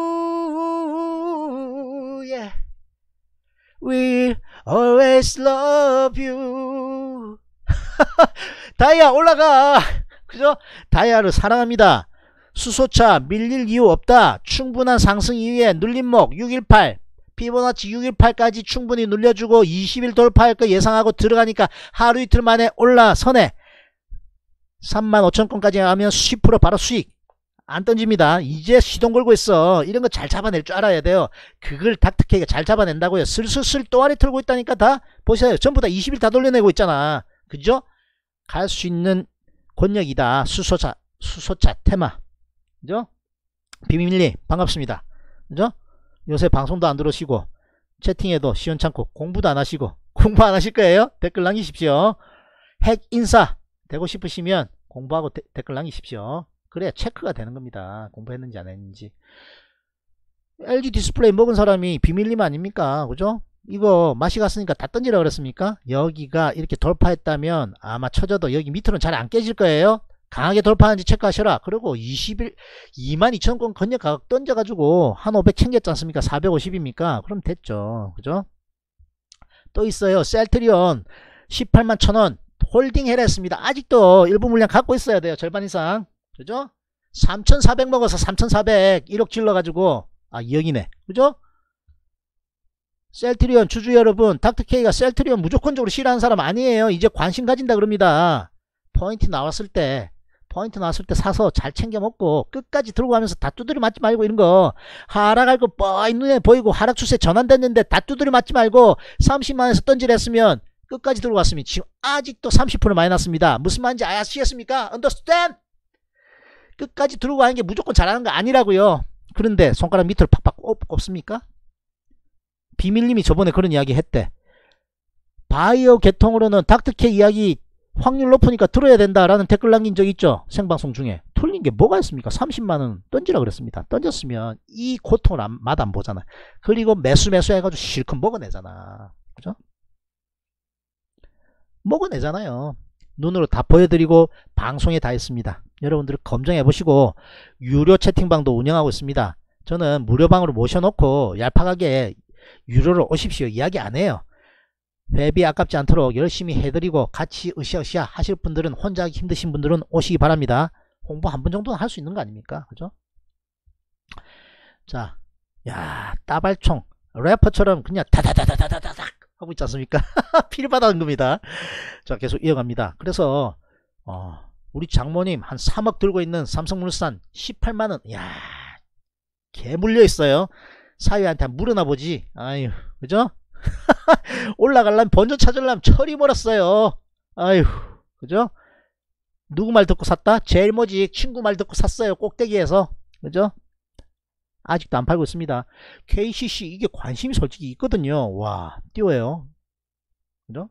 Speaker 2: Yeah. We'll always love you. 다이아 올라가. 그죠? 다이아를 사랑합니다. 수소차 밀릴 이유 없다. 충분한 상승 이후에 눌림목 618 피보나치 618까지 충분히 눌려주고 20일 돌파할 거 예상하고 들어가니까 하루 이틀 만에 올라서네. 35,000건까지 가면 10% 바로 수익 안 던집니다. 이제 시동 걸고 있어. 이런 거 잘 잡아낼 줄 알아야 돼요. 그걸 닥터케이가 잘 잡아낸다고요. 슬슬슬 또아리 틀고 있다니까. 다 보세요. 전부 다 20일 다 돌려내고 있잖아. 그죠? 갈 수 있는 권역이다. 수소차 테마. 그죠? 비밀리 반갑습니다. 그죠? 요새 방송도 안 들어오시고 채팅에도 시원찮고 공부도 안 하시고, 공부 안 하실 거예요? 댓글 남기십시오. 핵 인싸 되고 싶으시면 공부하고 댓글 남기십시오. 그래야 체크가 되는 겁니다. 공부했는지 안 했는지. LG 디스플레이 먹은 사람이 비밀님 아닙니까? 그죠? 이거 맛이 갔으니까 다 던지라 그랬습니까? 여기가 이렇게 돌파했다면 아마 쳐져도 여기 밑으로는 잘 안 깨질 거예요. 강하게 돌파하는지 체크하셔라. 그리고 20일 22,000건 건역 가격 던져가지고 한 500 챙겼지 않습니까? 450입니까? 그럼 됐죠. 그죠? 또 있어요. 셀트리온 181,000원 홀딩 해라 했습니다. 아직도 일부 물량 갖고 있어야 돼요. 절반 이상. 그죠? 3,400 먹어서 3,400 1억 질러가지고 2억이네. 그죠? 셀트리온 주주 여러분, 닥터케이가 셀트리온 무조건적으로 싫어하는 사람 아니에요. 이제 관심 가진다 그럽니다. 포인트 나왔을 때 사서 잘 챙겨 먹고 끝까지 들고 가면서 다 두드려 맞지 말고, 이런 거 하락할 거 뻔히 눈에 보이고 하락 추세 전환됐는데 다 두드려 맞지 말고 30만원에서 던지려 했으면 끝까지 들고 갔으면 지금 아직도 30% 마이너스입니다. 무슨 말인지 아시겠습니까? understand? 끝까지 들고 가는 게 무조건 잘하는 거 아니라고요. 그런데 손가락 밑으로 팍팍 꼽습니까? 비밀님이 저번에 그런 이야기 했대. 바이오 계통으로는 닥터케이 이야기 확률 높으니까 들어야 된다라는 댓글 남긴 적 있죠? 생방송 중에. 틀린 게 뭐가 있습니까? 30만원 던지라 그랬습니다. 던졌으면 이 고통을 맛 안 보잖아. 그리고 매수 해가지고 실컷 먹어내잖아. 그죠? 먹어내잖아요. 눈으로 다 보여드리고 방송에 다 했습니다. 여러분들 검증해보시고, 유료 채팅방도 운영하고 있습니다. 저는 무료방으로 모셔놓고 얄팍하게 유료로 오십시오 이야기 안 해요. 회비 아깝지 않도록 열심히 해드리고 같이 으쌰으쌰 하실 분들은, 혼자 하기 힘드신 분들은 오시기 바랍니다. 홍보 한 번 정도는 할 수 있는 거 아닙니까? 그죠? 자, 야, 따발총 래퍼처럼 그냥 다다다다다다닥 하고 있지 않습니까? 피를 받아는 겁니다. 자, 계속 이어갑니다. 그래서 우리 장모님 한 3억 들고 있는 삼성물산 18만원, 야, 개 물려있어요. 사위한테 물어나 보지. 아유, 그죠? 올라가려면 번전 찾으려면 철이 멀었어요. 아유, 그죠? 누구 말 듣고 샀다? 제일 모직 친구 말 듣고 샀어요. 꼭대기에서. 그죠? 아직도 안 팔고 있습니다. KCC 이게 관심이 솔직히 있거든요. 와, 띄워요. 그죠?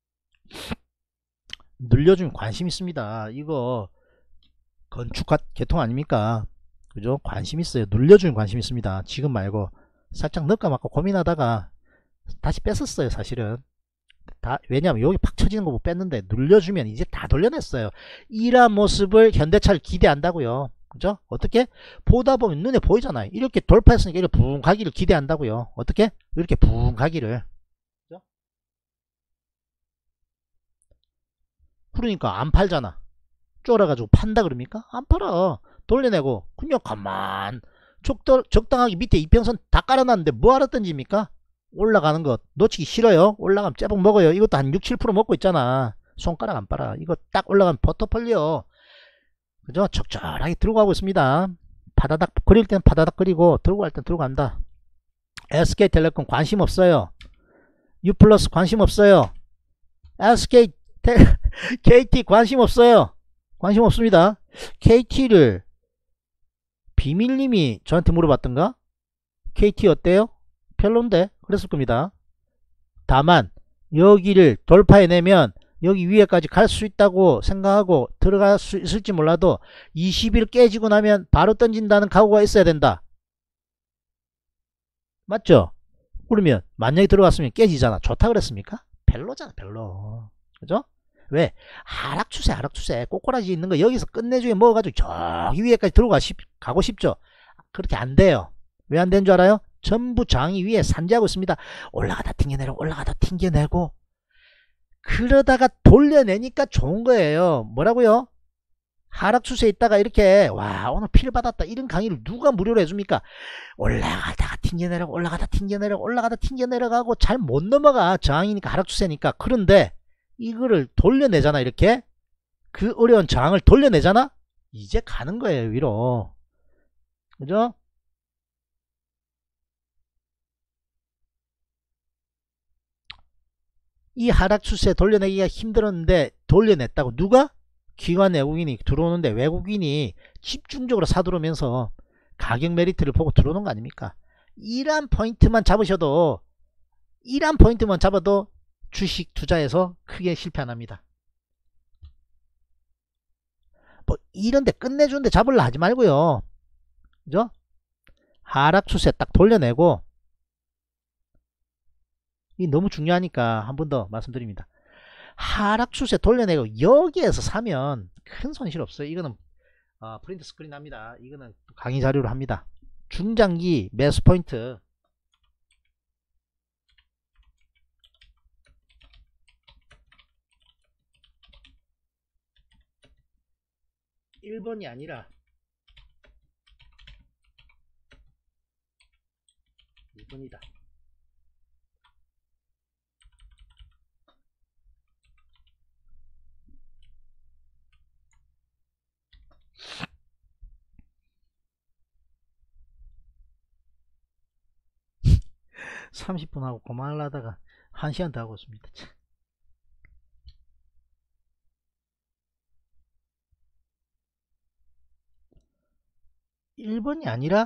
Speaker 2: 늘려주면 관심 있습니다. 이거 건축 개통 아닙니까? 그죠? 관심 있어요. 늘려주면 관심 있습니다. 지금 말고 살짝 넣을까 말까 고민하다가 다시 뺐었어요. 사실은 왜냐면 여기 팍 쳐지는 거 못 뺐는데, 늘려주면 이제 다 돌려냈어요. 이러한 모습을 현대차를 기대한다고요. 그죠? 어떻게? 보다 보면 눈에 보이잖아요. 이렇게 돌파했으니까 이렇게 붕 가기를 기대한다고요. 어떻게? 이렇게 붕 가기를. 그죠? 그러니까 안 팔잖아. 쫄아가지고 판다 그럽니까? 안 팔아. 돌려내고 그냥 가만 적당하게 밑에 이평선 다 깔아놨는데 뭐하러 던집니까? 올라가는 것 놓치기 싫어요. 올라가면 째복 먹어요. 이것도 한 6-7% 먹고 있잖아. 손가락 안 빨아. 이거 딱 올라가면 버터펄려. 그죠? 적절하게 들고 가고 있습니다. 파다닥 그릴 땐 파다닥 그리고 들고 갈 땐 들고 간다. SK텔레콤 관심 없어요. U+ 관심 없어요. KT 관심 없어요. 관심 없습니다. KT를 비밀님이 저한테 물어봤던가? KT 어때요? 별론데 그랬을 겁니다. 다만 여기를 돌파해내면 여기 위에까지 갈 수 있다고 생각하고 들어갈 수 있을지 몰라도 20일 깨지고 나면 바로 던진다는 각오가 있어야 된다. 맞죠? 그러면 만약에 들어갔으면 깨지잖아. 좋다 그랬습니까? 별로잖아. 별로. 그죠? 왜? 하락 추세 꼬꼬라지 있는 거 여기서 끝내주게 먹어가지고 저기 위에까지 가고 싶죠? 그렇게 안 돼요. 왜 안 되는 줄 알아요? 전부 장이 위에 산재하고 있습니다. 올라가다 튕겨내고 올라가다 튕겨내고 그러다가 돌려내니까 좋은 거예요. 뭐라고요? 하락 추세에 있다가 이렇게 와 오늘 피를 받았다 이런 강의를 누가 무료로 해줍니까? 올라가다가 튕겨내려고 올라가다 튕겨내려고 올라가다 튕겨내려가고 잘 못 넘어가. 저항이니까 하락 추세니까. 그런데 이거를 돌려내잖아. 이렇게 그 어려운 저항을 돌려내잖아. 이제 가는 거예요. 위로. 그죠? 이 하락 추세 돌려내기가 힘들었는데 돌려냈다고. 누가? 기관 외국인이 들어오는데 외국인이 집중적으로 사들어오면서 가격 메리트를 보고 들어오는 거 아닙니까? 이러한 포인트만 잡아도 주식 투자에서 크게 실패 안 합니다. 뭐 이런데 끝내주는데 잡으려 하지 말고요. 그죠? 하락 추세 딱 돌려내고, 이 너무 중요하니까 한 번 더 말씀드립니다. 하락 추세 돌려내고 여기에서 사면 큰 손실 없어요. 이거는 프린트 스크린 합니다. 이거는 강의 자료로 합니다. 중장기 매수 포인트 (1번이) 아니라 2번이다. 30분 하고 그만하려다가 1시간 더 하고 있습니다. 1번이 아니라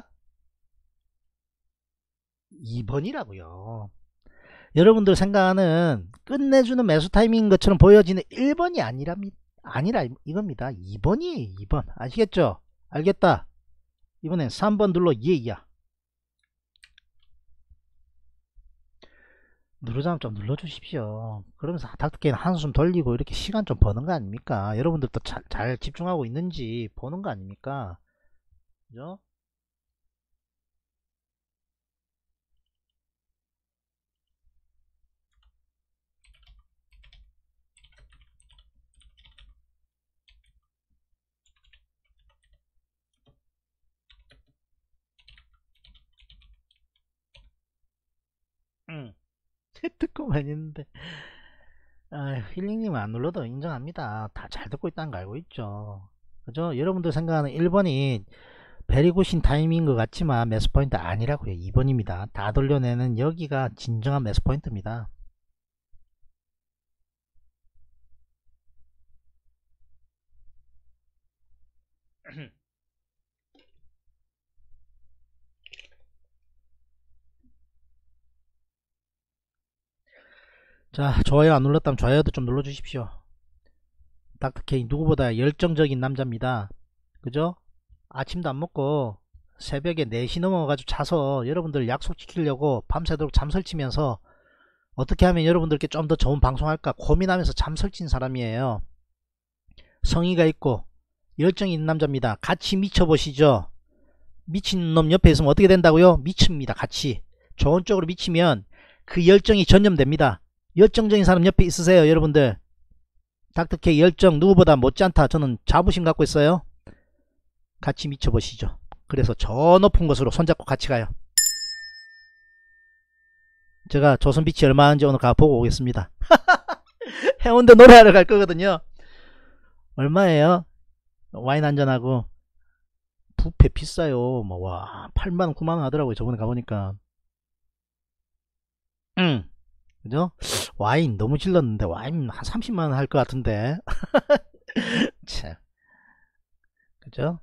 Speaker 2: 2번이라고요. 여러분들 생각하는 끝내주는 매수 타이밍인 것처럼 보여지는 1번이 아니라 이겁니다. 2번이에요. 2번. 아시겠죠? 알겠다. 이번엔 3번 눌러 예야. 누르자면 좀 눌러주십시오. 그러면서 닥터케이는 한숨 돌리고 이렇게 시간 좀 버는 거 아닙니까? 여러분들도 잘 집중하고 있는지 보는 거 아닙니까? 그죠? 듣고만 있는데 힐링님 안 눌러도 인정합니다. 다 잘 듣고 있다는 거 알고 있죠. 그죠? 여러분들 생각하는 1번이 베리굿인 타이밍인 것 같지만 매수 포인트 아니라고요. 2번입니다. 다 돌려내는 여기가 진정한 매수 포인트입니다. 자, 좋아요 안 눌렀다면 좋아요도 좀 눌러주십시오. 닥터케이 누구보다 열정적인 남자입니다. 그죠? 아침도 안 먹고 새벽에 4시 넘어가지고 자서 여러분들 약속 지키려고 밤새도록 잠 설치면서 어떻게 하면 여러분들께 좀 더 좋은 방송할까 고민하면서 잠 설친 사람이에요. 성의가 있고 열정이 있는 남자입니다. 같이 미쳐보시죠. 미친 놈 옆에 있으면 어떻게 된다고요? 미칩니다. 같이 좋은 쪽으로 미치면 그 열정이 전염됩니다. 열정적인 사람 옆에 있으세요. 여러분들 닥터케이 열정 누구보다 못지않다. 저는 자부심 갖고 있어요. 같이 미쳐보시죠. 그래서 저 높은 곳으로 손잡고 같이 가요. 제가 조선비치 얼마 하는지 오늘 가보고 오겠습니다. 해운대 노래하러 갈 거거든요. 얼마예요? 와인 한잔하고 뷔페 비싸요. 뭐 와 8만원 9만원 하더라고요. 저번에 가보니까. 그죠? 와인 너무 질렀는데 와인 한 30만원 할 것 같은데. 참 그죠?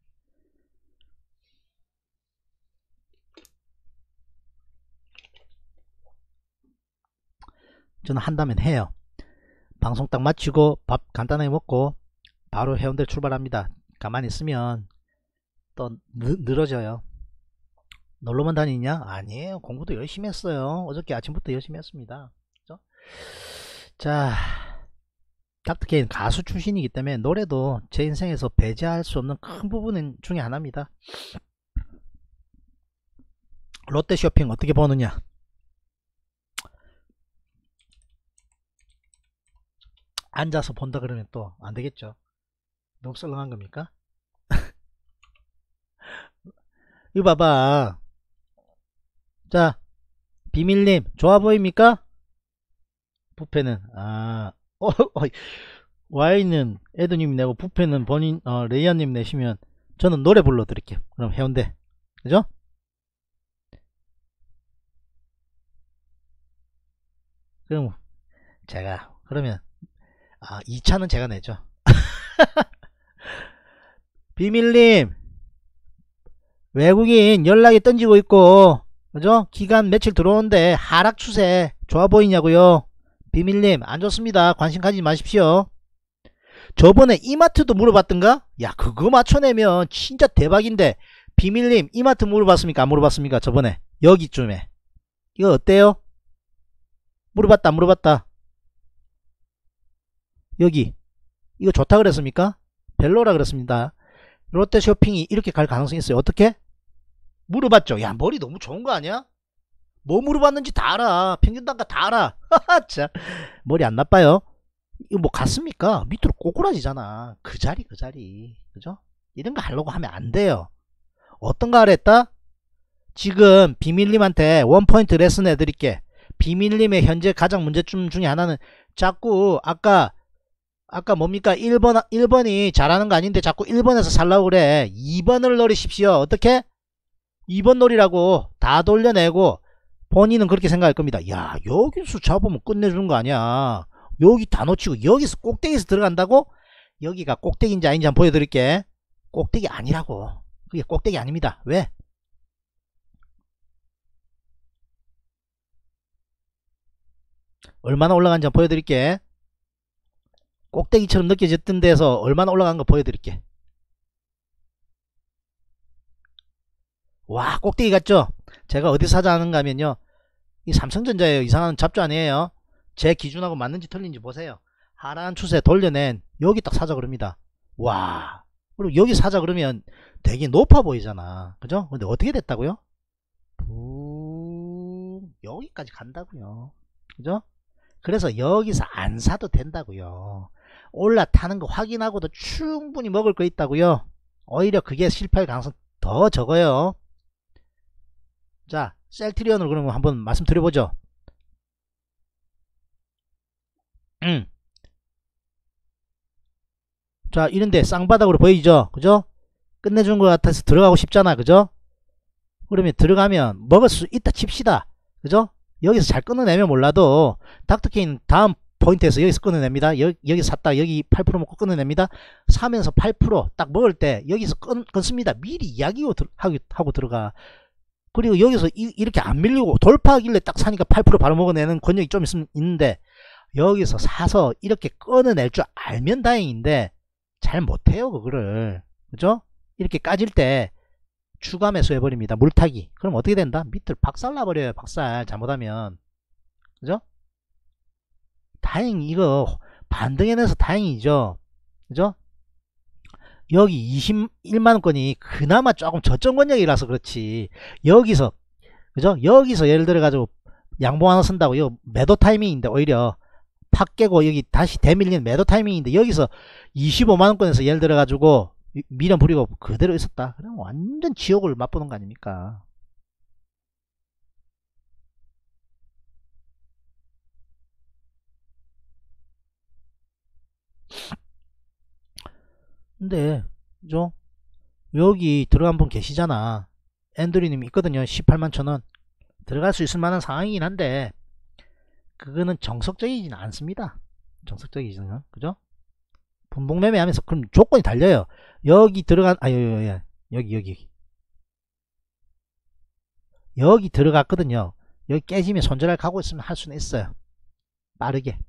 Speaker 2: 저는 한다면 해요. 방송 딱 마치고 밥 간단하게 먹고 바로 해운대 출발합니다. 가만히 있으면 또 늘어져요. 놀러만 다니냐? 아니에요. 공부도 열심히 했어요. 어저께 아침부터 열심히 했습니다. 그죠? 자, 닥터케이는 가수 출신이기 때문에 노래도 제 인생에서 배제할 수 없는 큰 부분 중에 하나입니다. 롯데쇼핑 어떻게 보느냐? 앉아서 본다 그러면 또 안되겠죠. 너무 썰렁한 겁니까? 이거 봐봐. 자, 비밀님 좋아 보입니까? 뷔페는 와인은 에드님 내고 뷔페는 본인 레이아님 내시면 저는 노래 불러드릴게요. 그럼 해운대 그죠? 그럼 제가 그러면 2차는 제가 내죠. 비밀님 외국인 연락이 던지고 있고 그죠? 기간 며칠 들어오는데 하락 추세 좋아 보이냐고요? 비밀님 안 좋습니다. 관심 가지지 마십시오. 저번에 이마트도 물어봤던가? 야 그거 맞춰내면 진짜 대박인데. 비밀님 이마트 물어봤습니까? 안 물어봤습니까? 저번에 여기쯤에 이거 어때요? 물어봤다 안 물어봤다. 여기 이거 좋다 그랬습니까? 별로라 그랬습니다. 롯데쇼핑이 이렇게 갈 가능성이 있어요. 어떻게? 물어봤죠. 야 머리 너무 좋은 거 아니야? 뭐 물어봤는지 다 알아. 평균단가 다 알아. 자, 머리 안 나빠요? 이거 뭐 같습니까? 밑으로 꼬꾸라지잖아. 그 자리 그죠? 이런 거 하려고 하면 안 돼요. 어떤 거 하랬다? 지금 비밀님한테 원포인트 레슨 해드릴게. 비밀님의 현재 가장 문제점 중에 하나는 자꾸 아까 뭡니까? 1번이 잘하는 거 아닌데 자꾸 1번에서 살라고 그래. 2번을 노리십시오. 어떻게? 2번 놀이라고 다 돌려내고 본인은 그렇게 생각할 겁니다. 야, 여기서 잡으면 끝내주는 거 아니야. 여기 다 놓치고 여기서 꼭대기에서 들어간다고? 여기가 꼭대기인지 아닌지 한번 보여드릴게. 꼭대기 아니라고. 그게 꼭대기 아닙니다. 왜? 얼마나 올라간지 한번 보여드릴게. 꼭대기처럼 느껴졌던 데서 얼마나 올라간 거 보여드릴게. 와, 꼭대기 같죠? 제가 어디서 사자하는가 하면요, 이 삼성전자예요. 이상한 잡조 아니에요. 제 기준하고 맞는지 틀린지 보세요. 하락한 추세 돌려낸 여기 딱 사자 그럽니다. 와, 그리고 여기 사자 그러면 되게 높아 보이잖아. 그죠? 근데 어떻게 됐다고요? 여기까지 간다고요. 그죠? 그래서 여기서 안 사도 된다고요. 올라타는 거 확인하고도 충분히 먹을 거 있다고요. 오히려 그게 실패할 가능성 더 적어요. 자, 셀트리온을 그러면 한번 말씀드려보죠. 자, 이런데 쌍바닥으로 보이죠? 그죠? 끝내준 것 같아서 들어가고 싶잖아. 그죠? 그러면 들어가면 먹을 수 있다 칩시다. 그죠? 여기서 잘 끊어내면 몰라도 닥터케이는 다음 포인트에서 여기서 끊어냅니다. 여기 샀다 여기 8% 먹고 끊어냅니다. 사면서 8% 딱 먹을 때 여기서 끊습니다. 미리 이야기하고 들어가. 그리고 여기서 이렇게 안 밀리고 돌파하길래 딱 사니까 8% 바로 먹어내는 권력이 좀 있는데, 여기서 사서 이렇게 끊어낼 줄 알면 다행인데 잘 못해요 그거를. 그죠? 이렇게 까질 때 추가 매수 해버립니다. 물타기. 그럼 어떻게 된다? 밑을 박살나버려요. 박살 잘못하면. 그죠? 다행히 이거 반등해내서 다행이죠. 그죠? 여기 21만원권이 그나마 조금 저점 권역이라서 그렇지. 여기서 그죠? 여기서 예를 들어 가지고 양봉 하나 쓴다고 이거 매도 타이밍인데, 오히려 팍 깨고 여기 다시 대밀리는 매도 타이밍인데 여기서 25만원권에서 예를 들어 가지고 미련 부리고 그대로 있었다. 그럼 완전 지옥을 맛보는 거 아닙니까? 근데 그죠? 여기 들어간 분 계시잖아. 앤드류님 있거든요. 18만 천원 들어갈 수 있을 만한 상황이긴 한데 그거는 정석적이진 않습니다. 정석적이지는. 그죠? 분봉 매매하면서 그럼 조건이 달려요. 여기 들어간 여기 들어갔거든요. 여기 깨지면 손절할 각오 있으면 할 수는 있어요. 빠르게.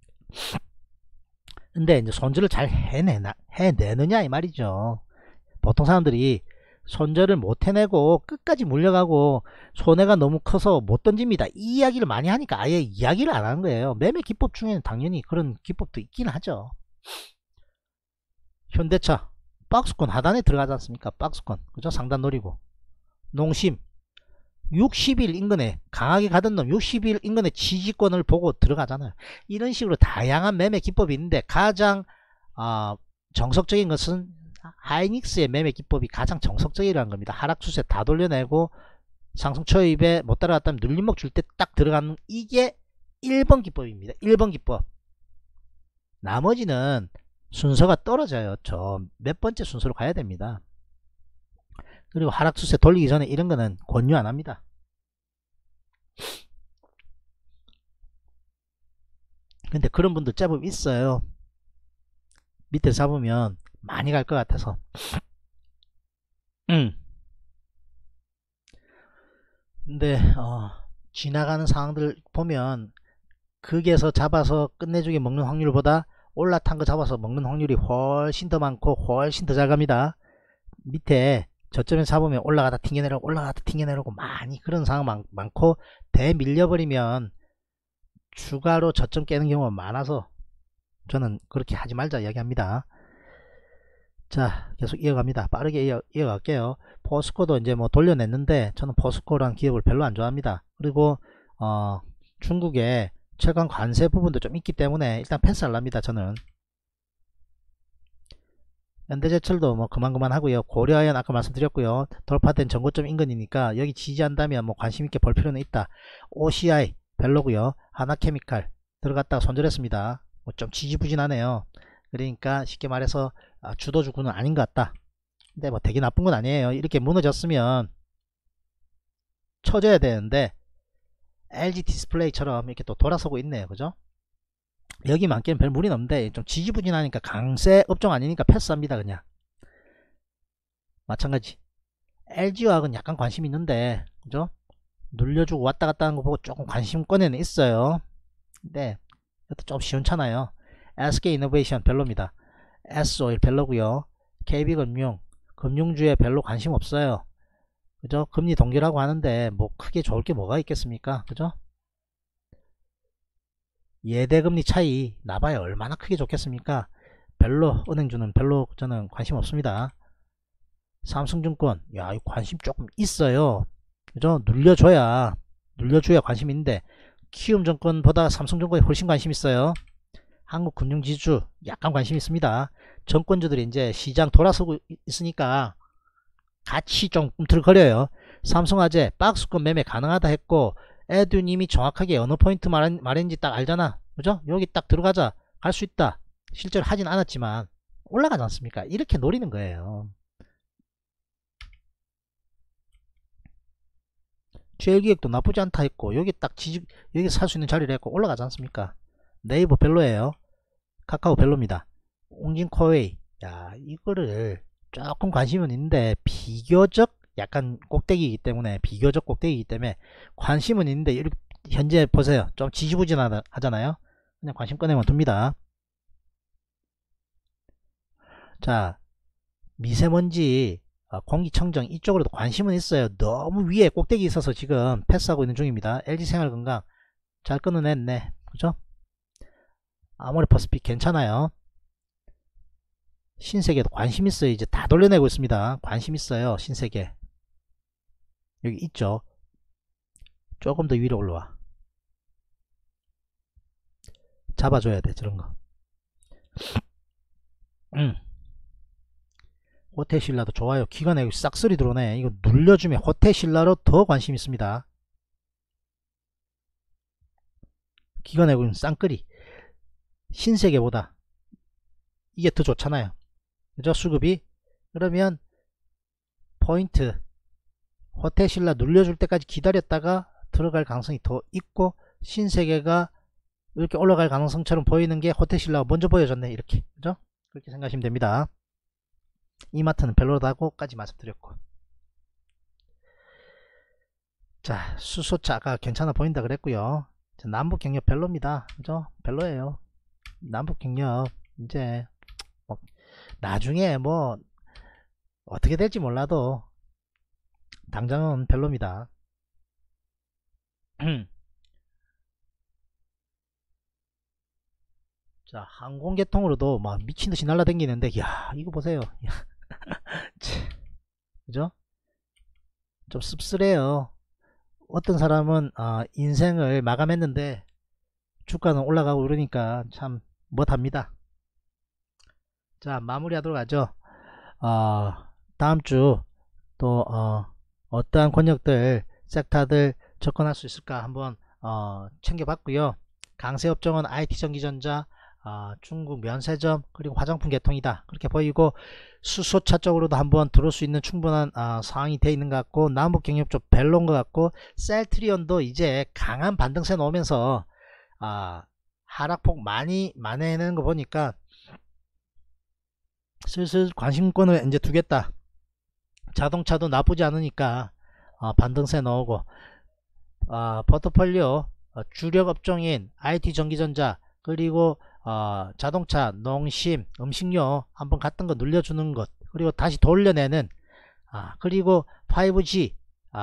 Speaker 2: 근데 이제 손절을 잘 해내느냐 이 말이죠. 보통 사람들이 손절을 못 해내고 끝까지 물려가고 손해가 너무 커서 못 던집니다. 이 이야기를 많이 하니까 아예 이야기를 안 하는 거예요. 매매 기법 중에는 당연히 그런 기법도 있긴 하죠. 현대차 박스권 하단에 들어가지 않습니까? 박스권. 그죠? 상단 노리고. 농심 60일 인근에 강하게 가던 놈 60일 인근에 지지권을 보고 들어가잖아요. 이런 식으로 다양한 매매 기법이 있는데 가장 정석적인 것은 하이닉스의 매매 기법이 가장 정석적이라는 겁니다. 하락 추세 다 돌려내고 상승 초입에 못 따라갔다면 눌림목 줄 때 딱 들어가는, 이게 1번 기법입니다. 1번 기법. 나머지는 순서가 떨어져요. 저 몇 번째 순서로 가야 됩니다. 그리고 하락 추세 돌리기 전에 이런 거는 권유 안 합니다. 근데 그런 분들 제법 있어요. 밑에 잡으면 많이 갈 것 같아서. 근데 지나가는 상황들 보면 극에서 잡아서 끝내주게 먹는 확률보다 올라탄 거 잡아서 먹는 확률이 훨씬 더 많고 훨씬 더 잘 갑니다. 밑에 저점에 잡으면 올라가다 튕겨내려고 올라가다 튕겨내려고 많이 그런 상황 많고 대밀려버리면 추가로 저점 깨는 경우가 많아서 저는 그렇게 하지 말자 이야기합니다. 자, 계속 이어갑니다. 빠르게 이어갈게요. 포스코도 이제 뭐 돌려냈는데 저는 포스코란 기업을 별로 안 좋아합니다. 그리고 중국에 철강 관세 부분도 좀 있기 때문에 일단 패스하랍니다. 저는 현대제철도 뭐 그만 하고요. 고려아연 아까 말씀드렸고요. 돌파된 전고점 인근이니까 여기 지지한다면 뭐 관심있게 볼 필요는 있다. OCI 별로고요. 하나케미칼 들어갔다가 손절했습니다. 뭐 좀 지지부진하네요. 그러니까 쉽게 말해서 주도주구는 아닌 것 같다. 근데 뭐 되게 나쁜 건 아니에요. 이렇게 무너졌으면 쳐줘야 되는데 LG 디스플레이처럼 이렇게 또 돌아서고 있네요. 그죠? 여기만큼은 별 무리는 없는데 좀 지지부진하니까 강세 업종 아니니까 패스합니다. 그냥 마찬가지 LG화학은 약간 관심 있는데 그죠? 눌려주고 왔다 갔다 하는 거 보고 조금 관심권에는 있어요. 근데 이것도 좀 시원찮아요. SK이노베이션 별로입니다. S오일 별로고요. KB금융 금융주에 별로 관심 없어요. 그죠? 금리 동결하고 하는데 뭐 크게 좋을 게 뭐가 있겠습니까? 그죠? 예대금리 차이 나봐야 얼마나 크게 좋겠습니까? 별로 은행주는 별로 저는 관심 없습니다. 삼성증권 야 이 관심 조금 있어요. 그죠? 눌려줘야 관심 있는데 키움증권보다 삼성증권에 훨씬 관심 있어요. 한국금융지주 약간 관심 있습니다. 정권주들이 이제 시장 돌아서고 있으니까 같이 좀 꿈틀거려요. 삼성화재 박스권 매매 가능하다 했고 에듀님이 정확하게 어느 포인트 말했는지 딱 알잖아. 그죠? 여기 딱 들어가자 갈 수 있다. 실제로 하진 않았지만 올라가지 않습니까? 이렇게 노리는 거예요. 제일기획도 나쁘지 않다 했고 여기 딱 여기 살 수 있는 자리를 했고 올라가지 않습니까? 네이버 별로예요. 카카오 별로입니다. 옹진코웨이 야 이거를 조금 관심은 있는데 비교적 약간 꼭대기이기 때문에 관심은 있는데 이렇게 현재 보세요. 좀 지지부진하잖아요. 그냥 관심 꺼내면 둡니다. 자 미세먼지 공기청정 이쪽으로도 관심은 있어요. 너무 위에 꼭대기 있어서 지금 패스하고 있는 중입니다. LG생활건강 잘 끊어냈네. 그죠? 아모레퍼스픽 괜찮아요. 신세계도 관심 있어요. 이제 다 돌려내고 있습니다. 관심 있어요. 신세계 여기 있죠. 조금 더 위로 올라와. 잡아줘야 돼 저런거. 호텔신라도 좋아요. 기가 내고 싹소리 들어오네. 이거 눌려주면 호텔신라로 더 관심 있습니다. 기가 내고 있는 쌍끌이 신세계보다 이게 더 좋잖아요. 그죠? 수급이. 그러면 포인트 호텔신라 눌려줄 때까지 기다렸다가 들어갈 가능성이 더 있고 신세계가 이렇게 올라갈 가능성처럼 보이는 게 호텔신라가 먼저 보여졌네. 이렇게. 그죠? 그렇게 생각하시면 됩니다. 이마트는 별로다고까지 말씀드렸고, 자 수소차가 괜찮아 보인다 그랬고요. 남북경협 별로입니다. 그죠? 별로예요. 남북경협 이제 뭐 나중에 뭐 어떻게 될지 몰라도 당장은 별로입니다. 자 항공계통으로도 막 미친듯이 날라다니는데 야 이거 보세요. 그죠? 좀 씁쓸해요. 어떤 사람은 인생을 마감했는데 주가는 올라가고 그러니까 참 못합니다. 자 마무리하도록 하죠. 다음주 또 어떠한 권역들 섹터들 접근할 수 있을까 한번 챙겨봤고요. 강세업종은 IT전기전자, 중국 면세점 그리고 화장품 계통이다 그렇게 보이고, 수소차 쪽으로도 한번 들어올 수 있는 충분한 상황이 되어 있는 것 같고, 남북경협 쪽 별로인 것 같고, 셀트리온도 이제 강한 반등세 나오면서 하락폭 많이 만회하는 거 보니까 슬슬 관심권을 이제 두겠다. 자동차도 나쁘지 않으니까 반등세 나오고, 포트폴리오 주력 업종인 IT전기전자 그리고 자동차, 농심, 음식료 한번 갔던 거 눌려주는 것, 그리고 다시 돌려내는, 그리고 5G,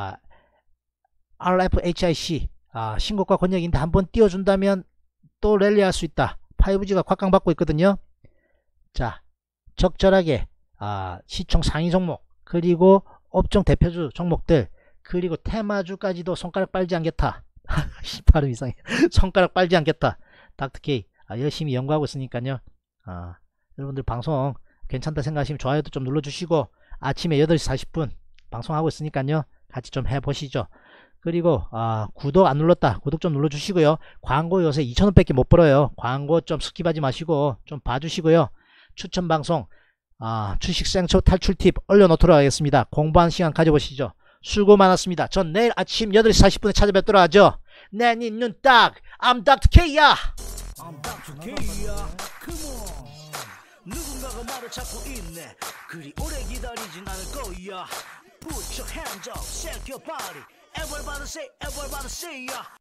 Speaker 2: RFHIC 신고가 권역인데 한번 띄워준다면 또 랠리할 수 있다. 5G가 곽강받고 있거든요. 자 적절하게 시총 상위 종목 그리고 업종 대표주 종목들 그리고 테마주까지도 손가락 빨지 않겠다. 발음 이상해. 손가락 빨지 않겠다. 닥터케이 열심히 연구하고 있으니까요. 여러분들 방송 괜찮다 생각하시면 좋아요도 좀 눌러주시고, 아침에 8시 40분 방송하고 있으니까요 같이 좀 해보시죠. 그리고 구독 안 눌렀다 구독 좀 눌러주시고요. 광고 요새 2,000원 밖에 못 벌어요. 광고 좀 스킵하지 마시고 좀 봐주시고요. 추천방송 주식생초 탈출 팁 올려놓도록 하겠습니다. 공부하는 시간 가져보시죠. 수고 많았습니다. 전 내일 아침 8시 40분에 찾아뵙도록 하죠. 내니 눈딱 I'm Dr. K야.
Speaker 1: I'm Dr. K야. Come on. 누군가가 말을 찾고 있네. 그리 오래 기다리진 않을 거야. Put your hands up, shake your body. Everybody say, everybody say, yeah.